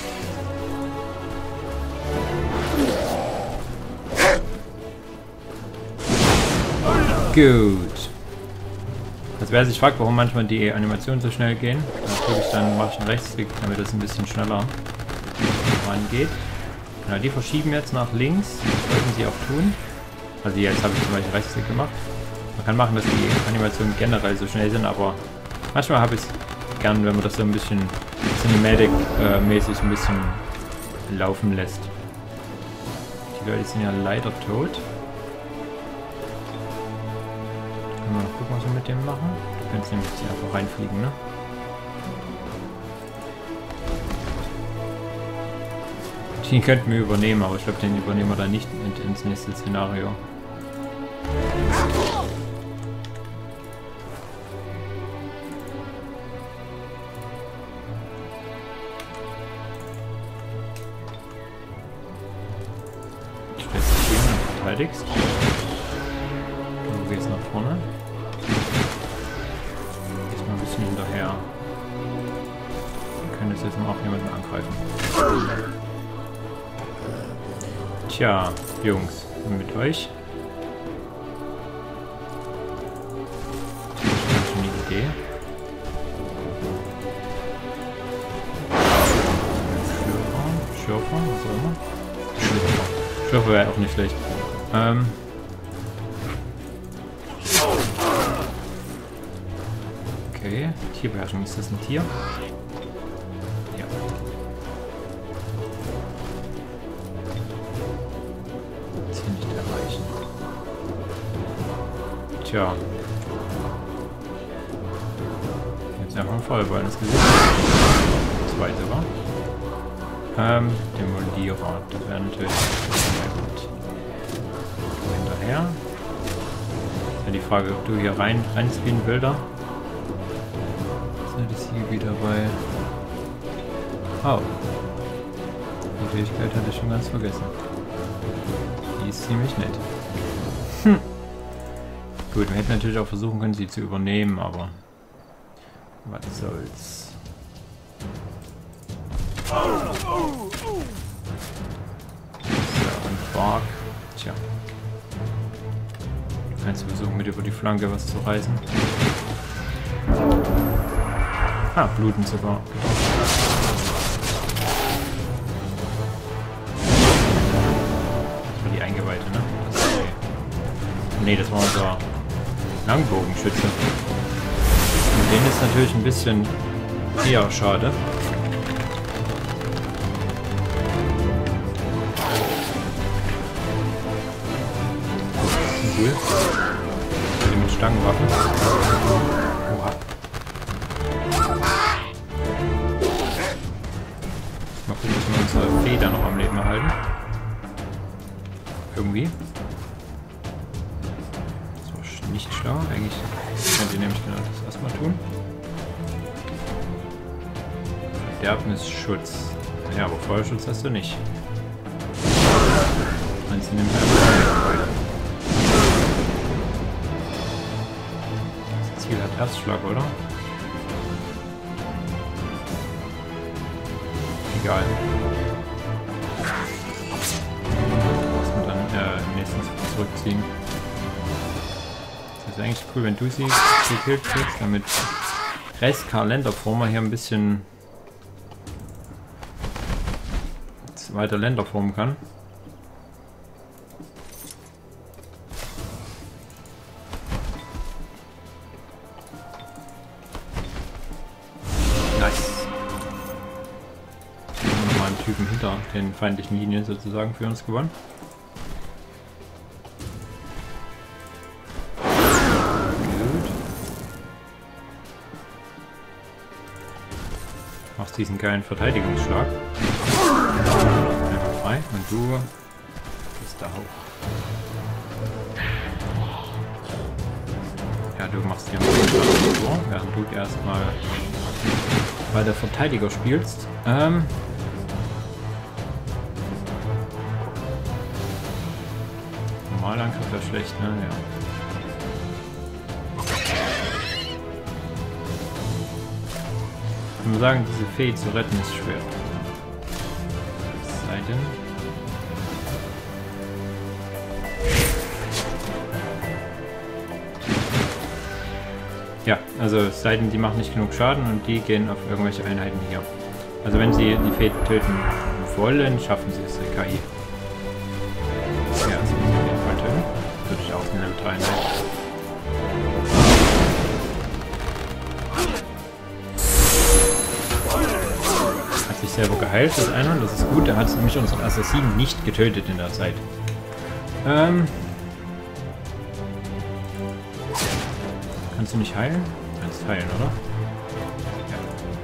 Gut. Also wer sich fragt, warum manchmal die Animationen so schnell gehen, natürlich dann mache ich einen Rechtsklick, damit es ein bisschen schneller rangeht. Genau, die verschieben jetzt nach links, das sollten sie auch tun. Also jetzt habe ich zum Beispiel Rechtsklick gemacht. Man kann machen, dass die Animationen generell so schnell sind, aber manchmal habe ich es gern, wenn man das so ein bisschen Cinematic-mäßig ein bisschen laufen lässt. Die Leute sind ja leider tot. Mal gucken, was wir mit dem machen. Du kannst nämlich hier einfach reinfliegen, ne? Den könnten wir übernehmen, aber ich glaube, den übernehmen wir dann nicht ins nächste Szenario. Ich stellst dich hier und verteidigst. Du gehst nach vorne. Gehst mal ein bisschen hinterher. Wir können jetzt mal auch jemanden angreifen. Tja, Jungs, mit euch. Ich habe schon eine Idee. Schürfer, Schürfer, was auch immer. Schürfer, Schürfer wäre auch nicht schlecht. Ähm. Okay, Tierbeherrschung, ist das ein Tier? Ja. Das hier nicht erreichen. Tja. Jetzt einfach ein Feuerball ins Gesicht. Zwei sogar. Ähm, Demolierer, das wäre natürlich sehr gut. her. Ist ja die Frage, ob du hier rein rennst wie ein Wilder. Ist das hier wieder bei... Oh. Die Fähigkeit hatte ich schon ganz vergessen. Die ist ziemlich nett. Hm. Gut, wir hätten natürlich auch versuchen können, sie zu übernehmen, aber... Was soll's. So, und Bark. Tja. Du kannst versuchen, mit über die Flanke was zu reißen. Ah, bluten sogar. Das war die Eingeweihte, ne? Das ist okay. Nee, das war unser Langbogenschütze. Und den ist natürlich ein bisschen eher schade. Cool. Also mit Stangenwaffen. Oha. Mal gucken, dass wir unsere Feder noch am Leben erhalten. Irgendwie. Das war nicht schlau. Eigentlich könnte ich nämlich genau das erstmal tun. Verderbnisschutz. Ja, aber Feuerschutz hast du nicht. Kannst du nämlich einfach weiter. Das Ziel hat Erstschlag, oder? Egal. Muss man dann äh, im nächsten zurückziehen. Das ist eigentlich cool, wenn du sie gekillt kriegst, damit Reskar Länderformer hier ein bisschen weiter Länder formen kann. Nice. Wir haben nochmal einen Typen hinter den feindlichen Linien sozusagen für uns gewonnen. Gut. Machst diesen geilen Verteidigungsschlag. Einfach frei und du bist da hoch. Ja, du machst hier einen Tor, während du erstmal bei der Verteidiger spielst. Ähm Normalangriff wäre schlecht, ne? Ja. Ich muss sagen, diese Fee zu retten ist schwer. Es sei denn. Ja, also es sei denn, die machen nicht genug Schaden und die gehen auf irgendwelche Einheiten hier. Also wenn sie die Fee töten wollen, schaffen sie es, die K I. Ja, sie müssen auf jeden Fall töten. Würde ich auch in einem drei Einheiten. Sich selber geheilt, das eine, das ist gut. Er hat nämlich unseren Assassinen nicht getötet in der Zeit. Ähm Kannst du nicht heilen? Kannst heilen, oder? Ja.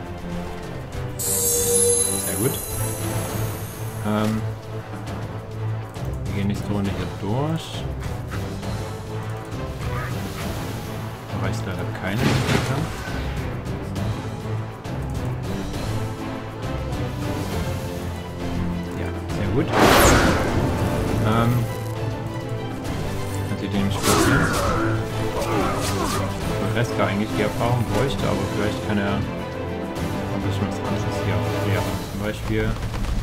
Sehr gut. Ähm wir gehen nächste Runde hier durch. Da reicht leider keine. Gut. Ähm, hat die den nicht passiert? Reskar eigentlich die Erfahrung bräuchte, aber vielleicht kann er ein bisschen was anderes hier aufklären. Zum Beispiel.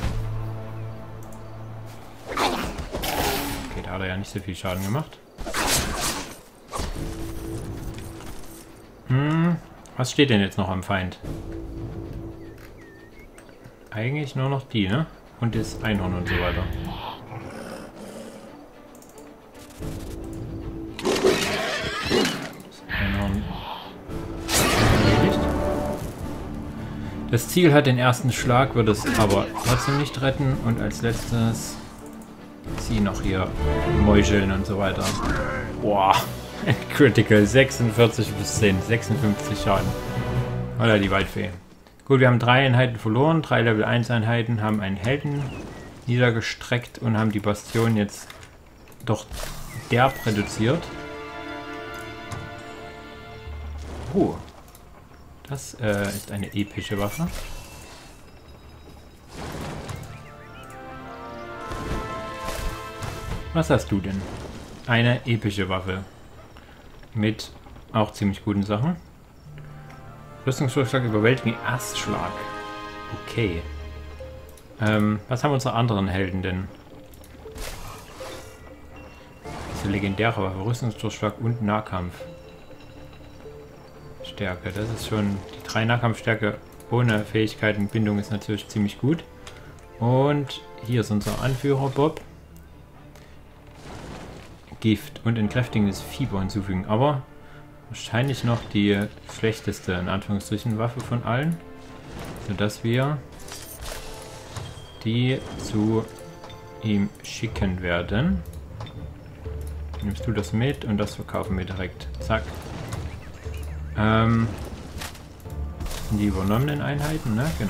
Okay, da hat er ja nicht so viel Schaden gemacht. Hm, was steht denn jetzt noch am Feind? Eigentlich nur noch die, ne? Und das Einhorn und so weiter. Das Einhorn erledigt. Das Ziel hat den ersten Schlag, wird es aber trotzdem nicht retten. Und als letztes sie noch hier Mäuscheln und so weiter. Boah, Critical sechsundvierzig bis zehn, sechsundfünfzig Schaden. Oder die Waldfee. Gut, wir haben drei Einheiten verloren, drei Level eins Einheiten, haben einen Helden niedergestreckt und haben die Bastion jetzt doch derb reduziert. Oh, das äh, ist eine epische Waffe. Was hast du denn? Eine epische Waffe. Mit auch ziemlich guten Sachen. Rüstungsschlag überwältigen Erstschlag. Okay. Ähm, was haben unsere anderen Helden denn? Diese legendäre Waffe. Rüstungsdurchschlag und Nahkampf. Stärke. Das ist schon... Die drei Nahkampfstärke ohne Fähigkeitenbindung ist natürlich ziemlich gut. Und hier ist unser Anführer Bob. Gift und entkräftigendes Fieber hinzufügen. Aber wahrscheinlich noch die schlechteste, in Anführungsstrichen, Waffe von allen. Sodass wir die zu ihm schicken werden. Nimmst du das mit und das verkaufen wir direkt. Zack. Ähm, die übernommenen Einheiten, ne? Genau.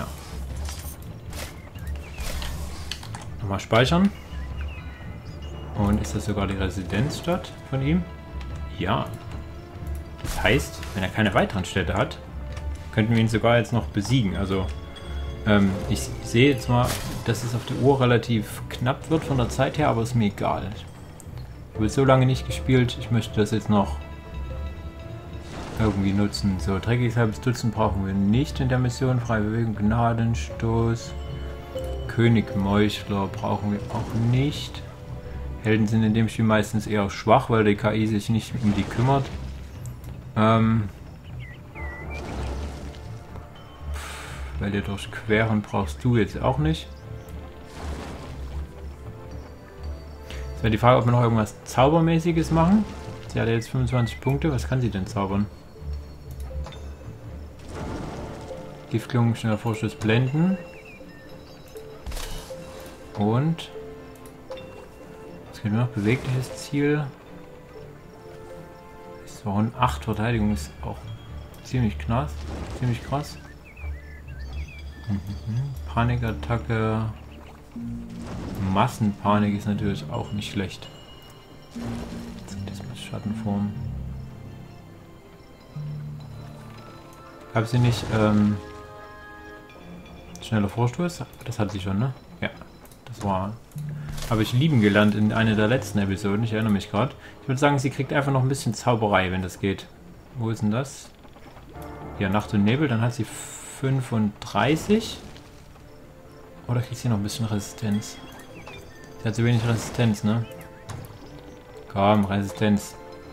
Nochmal speichern. Und ist das sogar die Residenzstadt von ihm? Ja. Das heißt, wenn er keine weiteren Städte hat, könnten wir ihn sogar jetzt noch besiegen. Also, ähm, ich sehe jetzt mal, dass es auf der Uhr relativ knapp wird von der Zeit her, aber ist mir egal. Ich habe so lange nicht gespielt, ich möchte das jetzt noch irgendwie nutzen. So, dreckiges halbes Dutzend brauchen wir nicht in der Mission. Freie Bewegung, Gnadenstoß. König Meuchler brauchen wir auch nicht. Helden sind in dem Spiel meistens eher schwach, weil die K I sich nicht um die kümmert. Ähm, weil ihr durchqueren brauchst du jetzt auch nicht. Jetzt wäre die Frage, ob wir noch irgendwas Zaubermäßiges machen. Sie hat jetzt fünfundzwanzig Punkte. Was kann sie denn zaubern? Giftklungen, schneller Vorschuss, blenden. Und was geht noch? Bewegliches Ziel. Zone acht Verteidigung ist auch ziemlich krass. Ziemlich krass. Mhm. Panikattacke. Massenpanik ist natürlich auch nicht schlecht. Das mit Schattenform. Gab sie nicht ähm, schneller Vorstoß? Das hat sie schon, ne? Ja. Das war... Habe ich lieben gelernt in einer der letzten Episoden. Ich erinnere mich gerade. Ich würde sagen, sie kriegt einfach noch ein bisschen Zauberei, wenn das geht. Wo ist denn das? Ja, Nacht und Nebel. Dann hat sie fünfunddreißig. Oder kriegt sie noch ein bisschen Resistenz? Sie hat zu wenig Resistenz, ne? Komm, Resistenz.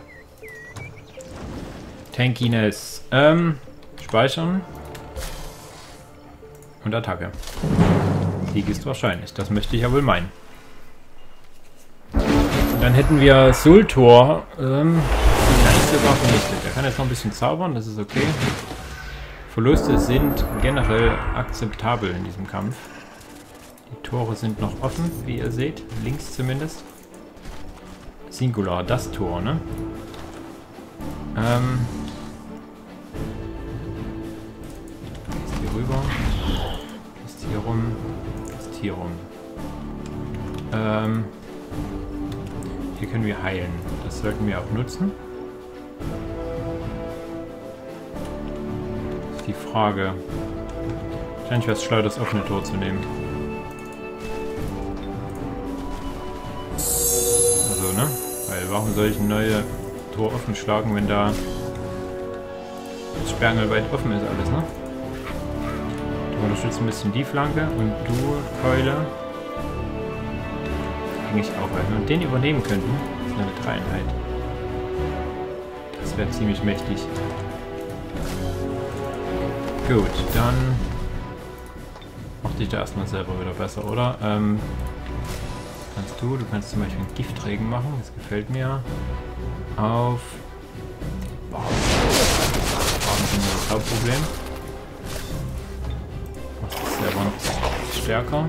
Tankiness. Ähm, speichern. Und Attacke. Sieg ist wahrscheinlich. Das möchte ich ja wohl meinen. Dann hätten wir Sultor ähm, vielleicht sogar vernichtet. Er kann jetzt noch ein bisschen zaubern, das ist okay. Verluste sind generell akzeptabel in diesem Kampf. Die Tore sind noch offen, wie ihr seht. Links zumindest. Singular, das Tor, ne? Ähm. Ist hier rüber. Ist hier rum. Ist hier rum. Ähm. Hier können wir heilen. Das sollten wir auch nutzen. Das ist die Frage. Wahrscheinlich wäre es schlau, das offene Tor zu nehmen. Also, ne? Weil warum soll ich ein neues Tor offen schlagen, wenn da das sperrangelweit offen ist alles, ne? Du unterstützt ein bisschen die Flanke und du, Keule. Eigentlich auch, wenn wir den übernehmen könnten. Das ist eine Dreieinheit. Das wäre ziemlich mächtig. Gut, dann mach dich da erstmal selber wieder besser, oder? Ähm, kannst du, du kannst zum Beispiel einen Giftregen machen, das gefällt mir. Auf Waffen. Waffen sind das Hauptproblem. Mach das selber noch stärker.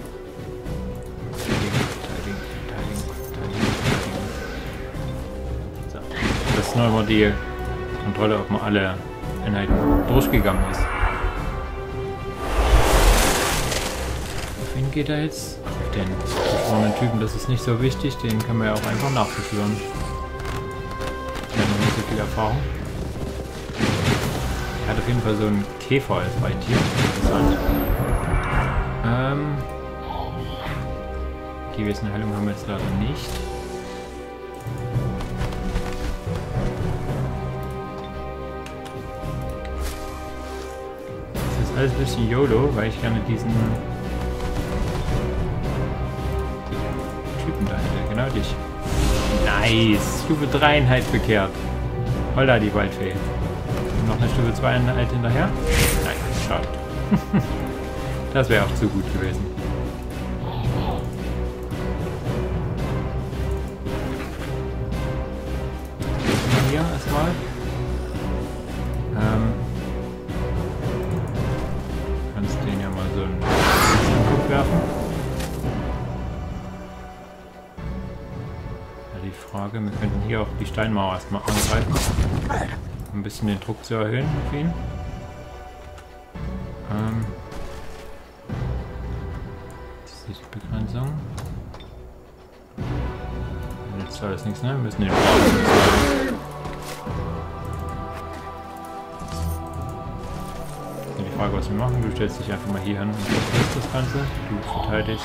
Das ist nur immer die Kontrolle, ob man alle Einheiten durchgegangen ist. Auf ihn Warum geht er jetzt auf den gefrorenen Typen? Das ist nicht so wichtig, den können wir ja auch einfach nachbeschwören. Der hat noch nicht so viel Erfahrung. Er hat auf jeden Fall so einen Käfer als Reittier. Interessant. Ähm. Die Wesenheilung haben wir jetzt leider nicht. Das ist alles ein bisschen YOLO, weil ich gerne diesen Typen da hätte. Genau dich. Nice! Stufe drei Einheit bekehrt. Holla, die Waldfee. Und noch eine Stufe zwei Einheit hinterher? Nein, schade. Das wäre auch zu gut gewesen. Hier erstmal. Ähm. Kannst den ja mal so einen Guck werfen. Ja, die Frage, wir könnten hier auch die Steinmauer erstmal angreifen. Um ein bisschen den Druck zu erhöhen auf ihn. Ähm. Begrenzung. Jetzt alles nichts, ne? Wir müssen den brauchen. Die Frage, was wir machen. Du stellst dich einfach mal hier hin und verteidigst das Ganze. Du verteidigst.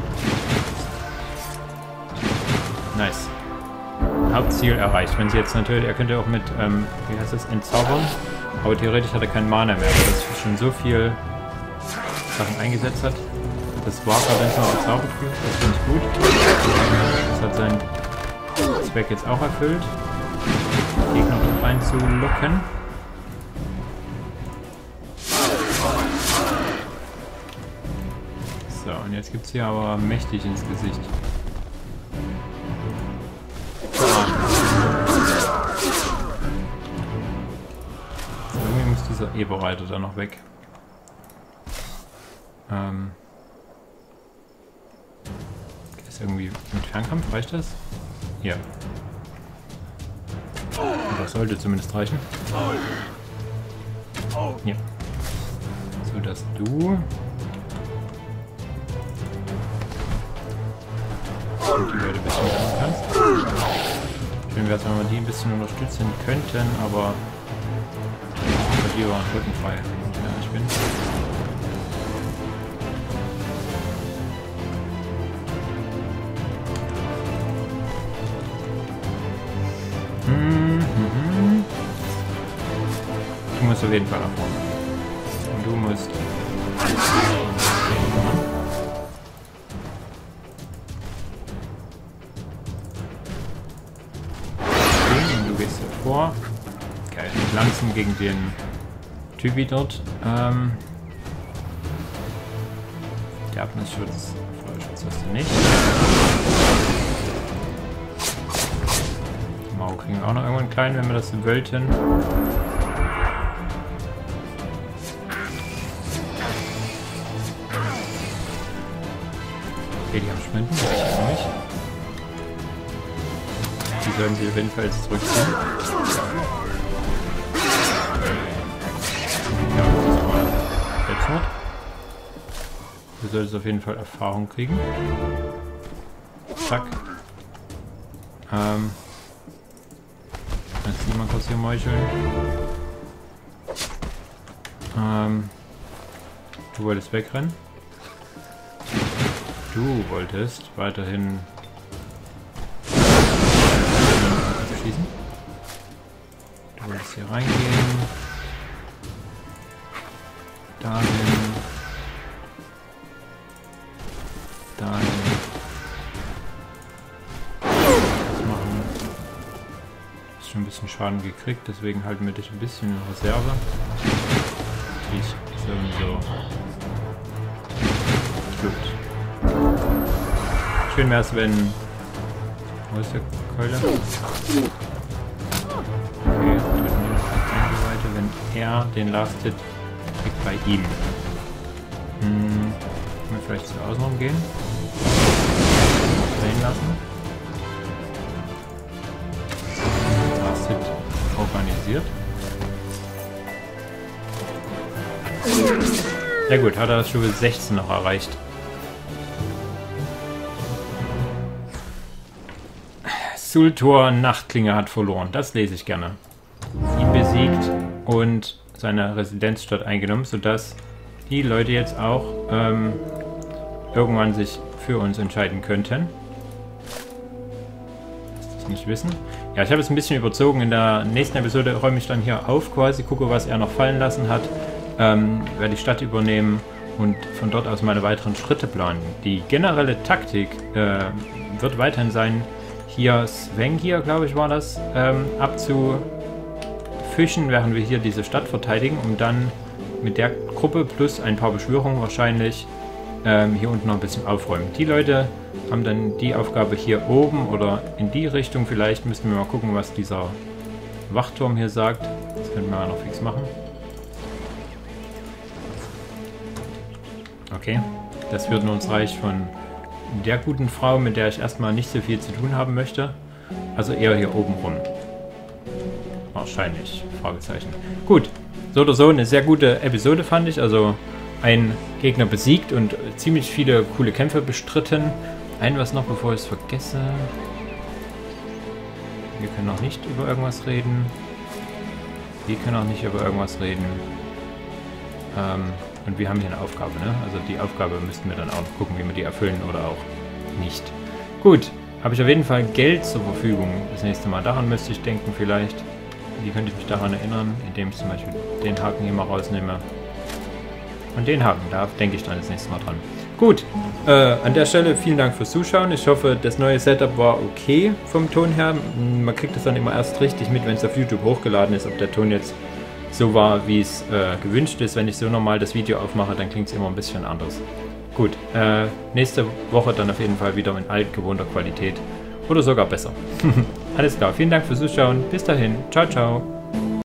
Nice. Hauptziel erreicht. Wenn sie jetzt natürlich, er könnte auch mit, ähm, wie heißt das, entzaubern. Aber theoretisch hat er keinen Mana mehr, weil das schon so viel Sachen eingesetzt hat. Das war gerade nicht mal bezaubert, das finde ich gut. Das hat seinen Zweck jetzt auch erfüllt. Gegner reinzulocken. So, und jetzt gibt es hier aber mächtig ins Gesicht. So, irgendwie muss dieser Eberreiter da noch weg. Ähm. Irgendwie mit Fernkampf reicht das? Ja. Und das sollte zumindest reichen. Ja. So dass du und die Leute ein bisschen machen kannst. Schön wäre es, wenn wir die ein bisschen unterstützen könnten, aber bei dir war ein Rücken frei. Ja, ich bin. Du musst auf jeden Fall nach vorne. Und du musst. Okay, und du gehst hier vor. Geil. Pflanzen gegen den Typi dort. Ähm. Der Abnussschutz. Feuerschutz hast du nicht. Die Mauer kriegen wir auch noch irgendwann klein, wenn wir das wollten. Okay, die haben Sprinten, das reicht für mich. Die sollen sie auf jeden Fall jetzt zurückziehen. Ja, das ist mal Selbstmord. Du solltest auf jeden Fall Erfahrung kriegen. Zack. Ähm. Kannst du mal kurz hier meucheln. Ähm. Du wolltest wegrennen. Du wolltest weiterhin schießen. Du wolltest hier reingehen. Dahin. Dahin. Das machen. Du hast schon ein bisschen Schaden gekriegt, deswegen halten wir dich ein bisschen in Reserve. Ich so und so. Gut. Schön wäre es, wenn... Wo ist der Keule? Okay, weiter, wenn er den Last Hit kriegt bei ihm. Hm, können wir vielleicht zu außen gehen? Drehen lassen. Last Hit organisiert. Ja gut, hat er das Stufe sechzehn noch erreicht. Sultor Nachtklinge hat verloren. Das lese ich gerne. Ihn besiegt und seine Residenzstadt eingenommen, sodass die Leute jetzt auch ähm, irgendwann sich für uns entscheiden könnten. Dass das nicht wissen. Ja, ich habe es ein bisschen überzogen. In der nächsten Episode räume ich dann hier auf quasi, gucke, was er noch fallen lassen hat, ähm, werde die Stadt übernehmen und von dort aus meine weiteren Schritte planen. Die generelle Taktik äh, wird weiterhin sein, hier Sven hier, glaube ich, war das, ähm, abzufischen, während wir hier diese Stadt verteidigen, um dann mit der Gruppe plus ein paar Beschwörungen wahrscheinlich ähm, hier unten noch ein bisschen aufräumen. Die Leute haben dann die Aufgabe hier oben oder in die Richtung. Vielleicht müssten wir mal gucken, was dieser Wachturm hier sagt. Das könnten wir mal noch fix machen. Okay, das wird uns Reich von der guten Frau, mit der ich erstmal nicht so viel zu tun haben möchte. Also eher hier oben rum. Wahrscheinlich, Fragezeichen. Gut, so oder so eine sehr gute Episode fand ich. Also ein Gegner besiegt und ziemlich viele coole Kämpfe bestritten. Ein was noch, bevor ich es vergesse. Wir können noch nicht über irgendwas reden. Wir können auch nicht über irgendwas reden. Ähm... Und wir haben hier eine Aufgabe, ne? Also die Aufgabe müssten wir dann auch gucken, wie wir die erfüllen oder auch nicht. Gut, habe ich auf jeden Fall Geld zur Verfügung das nächste Mal. Daran müsste ich denken vielleicht. Wie könnte ich mich daran erinnern? Indem ich zum Beispiel den Haken hier mal rausnehme. Und den Haken, da denke ich dann das nächste Mal dran. Gut, äh, an der Stelle vielen Dank fürs Zuschauen. Ich hoffe, das neue Setup war okay vom Ton her. Man kriegt es dann immer erst richtig mit, wenn es auf YouTube hochgeladen ist, ob der Ton jetzt so war, wie es äh, gewünscht ist. Wenn ich so normal das Video aufmache, dann klingt es immer ein bisschen anders. Gut, äh, nächste Woche dann auf jeden Fall wieder in altgewohnter Qualität oder sogar besser. Alles klar, vielen Dank fürs Zuschauen. Bis dahin, ciao, ciao.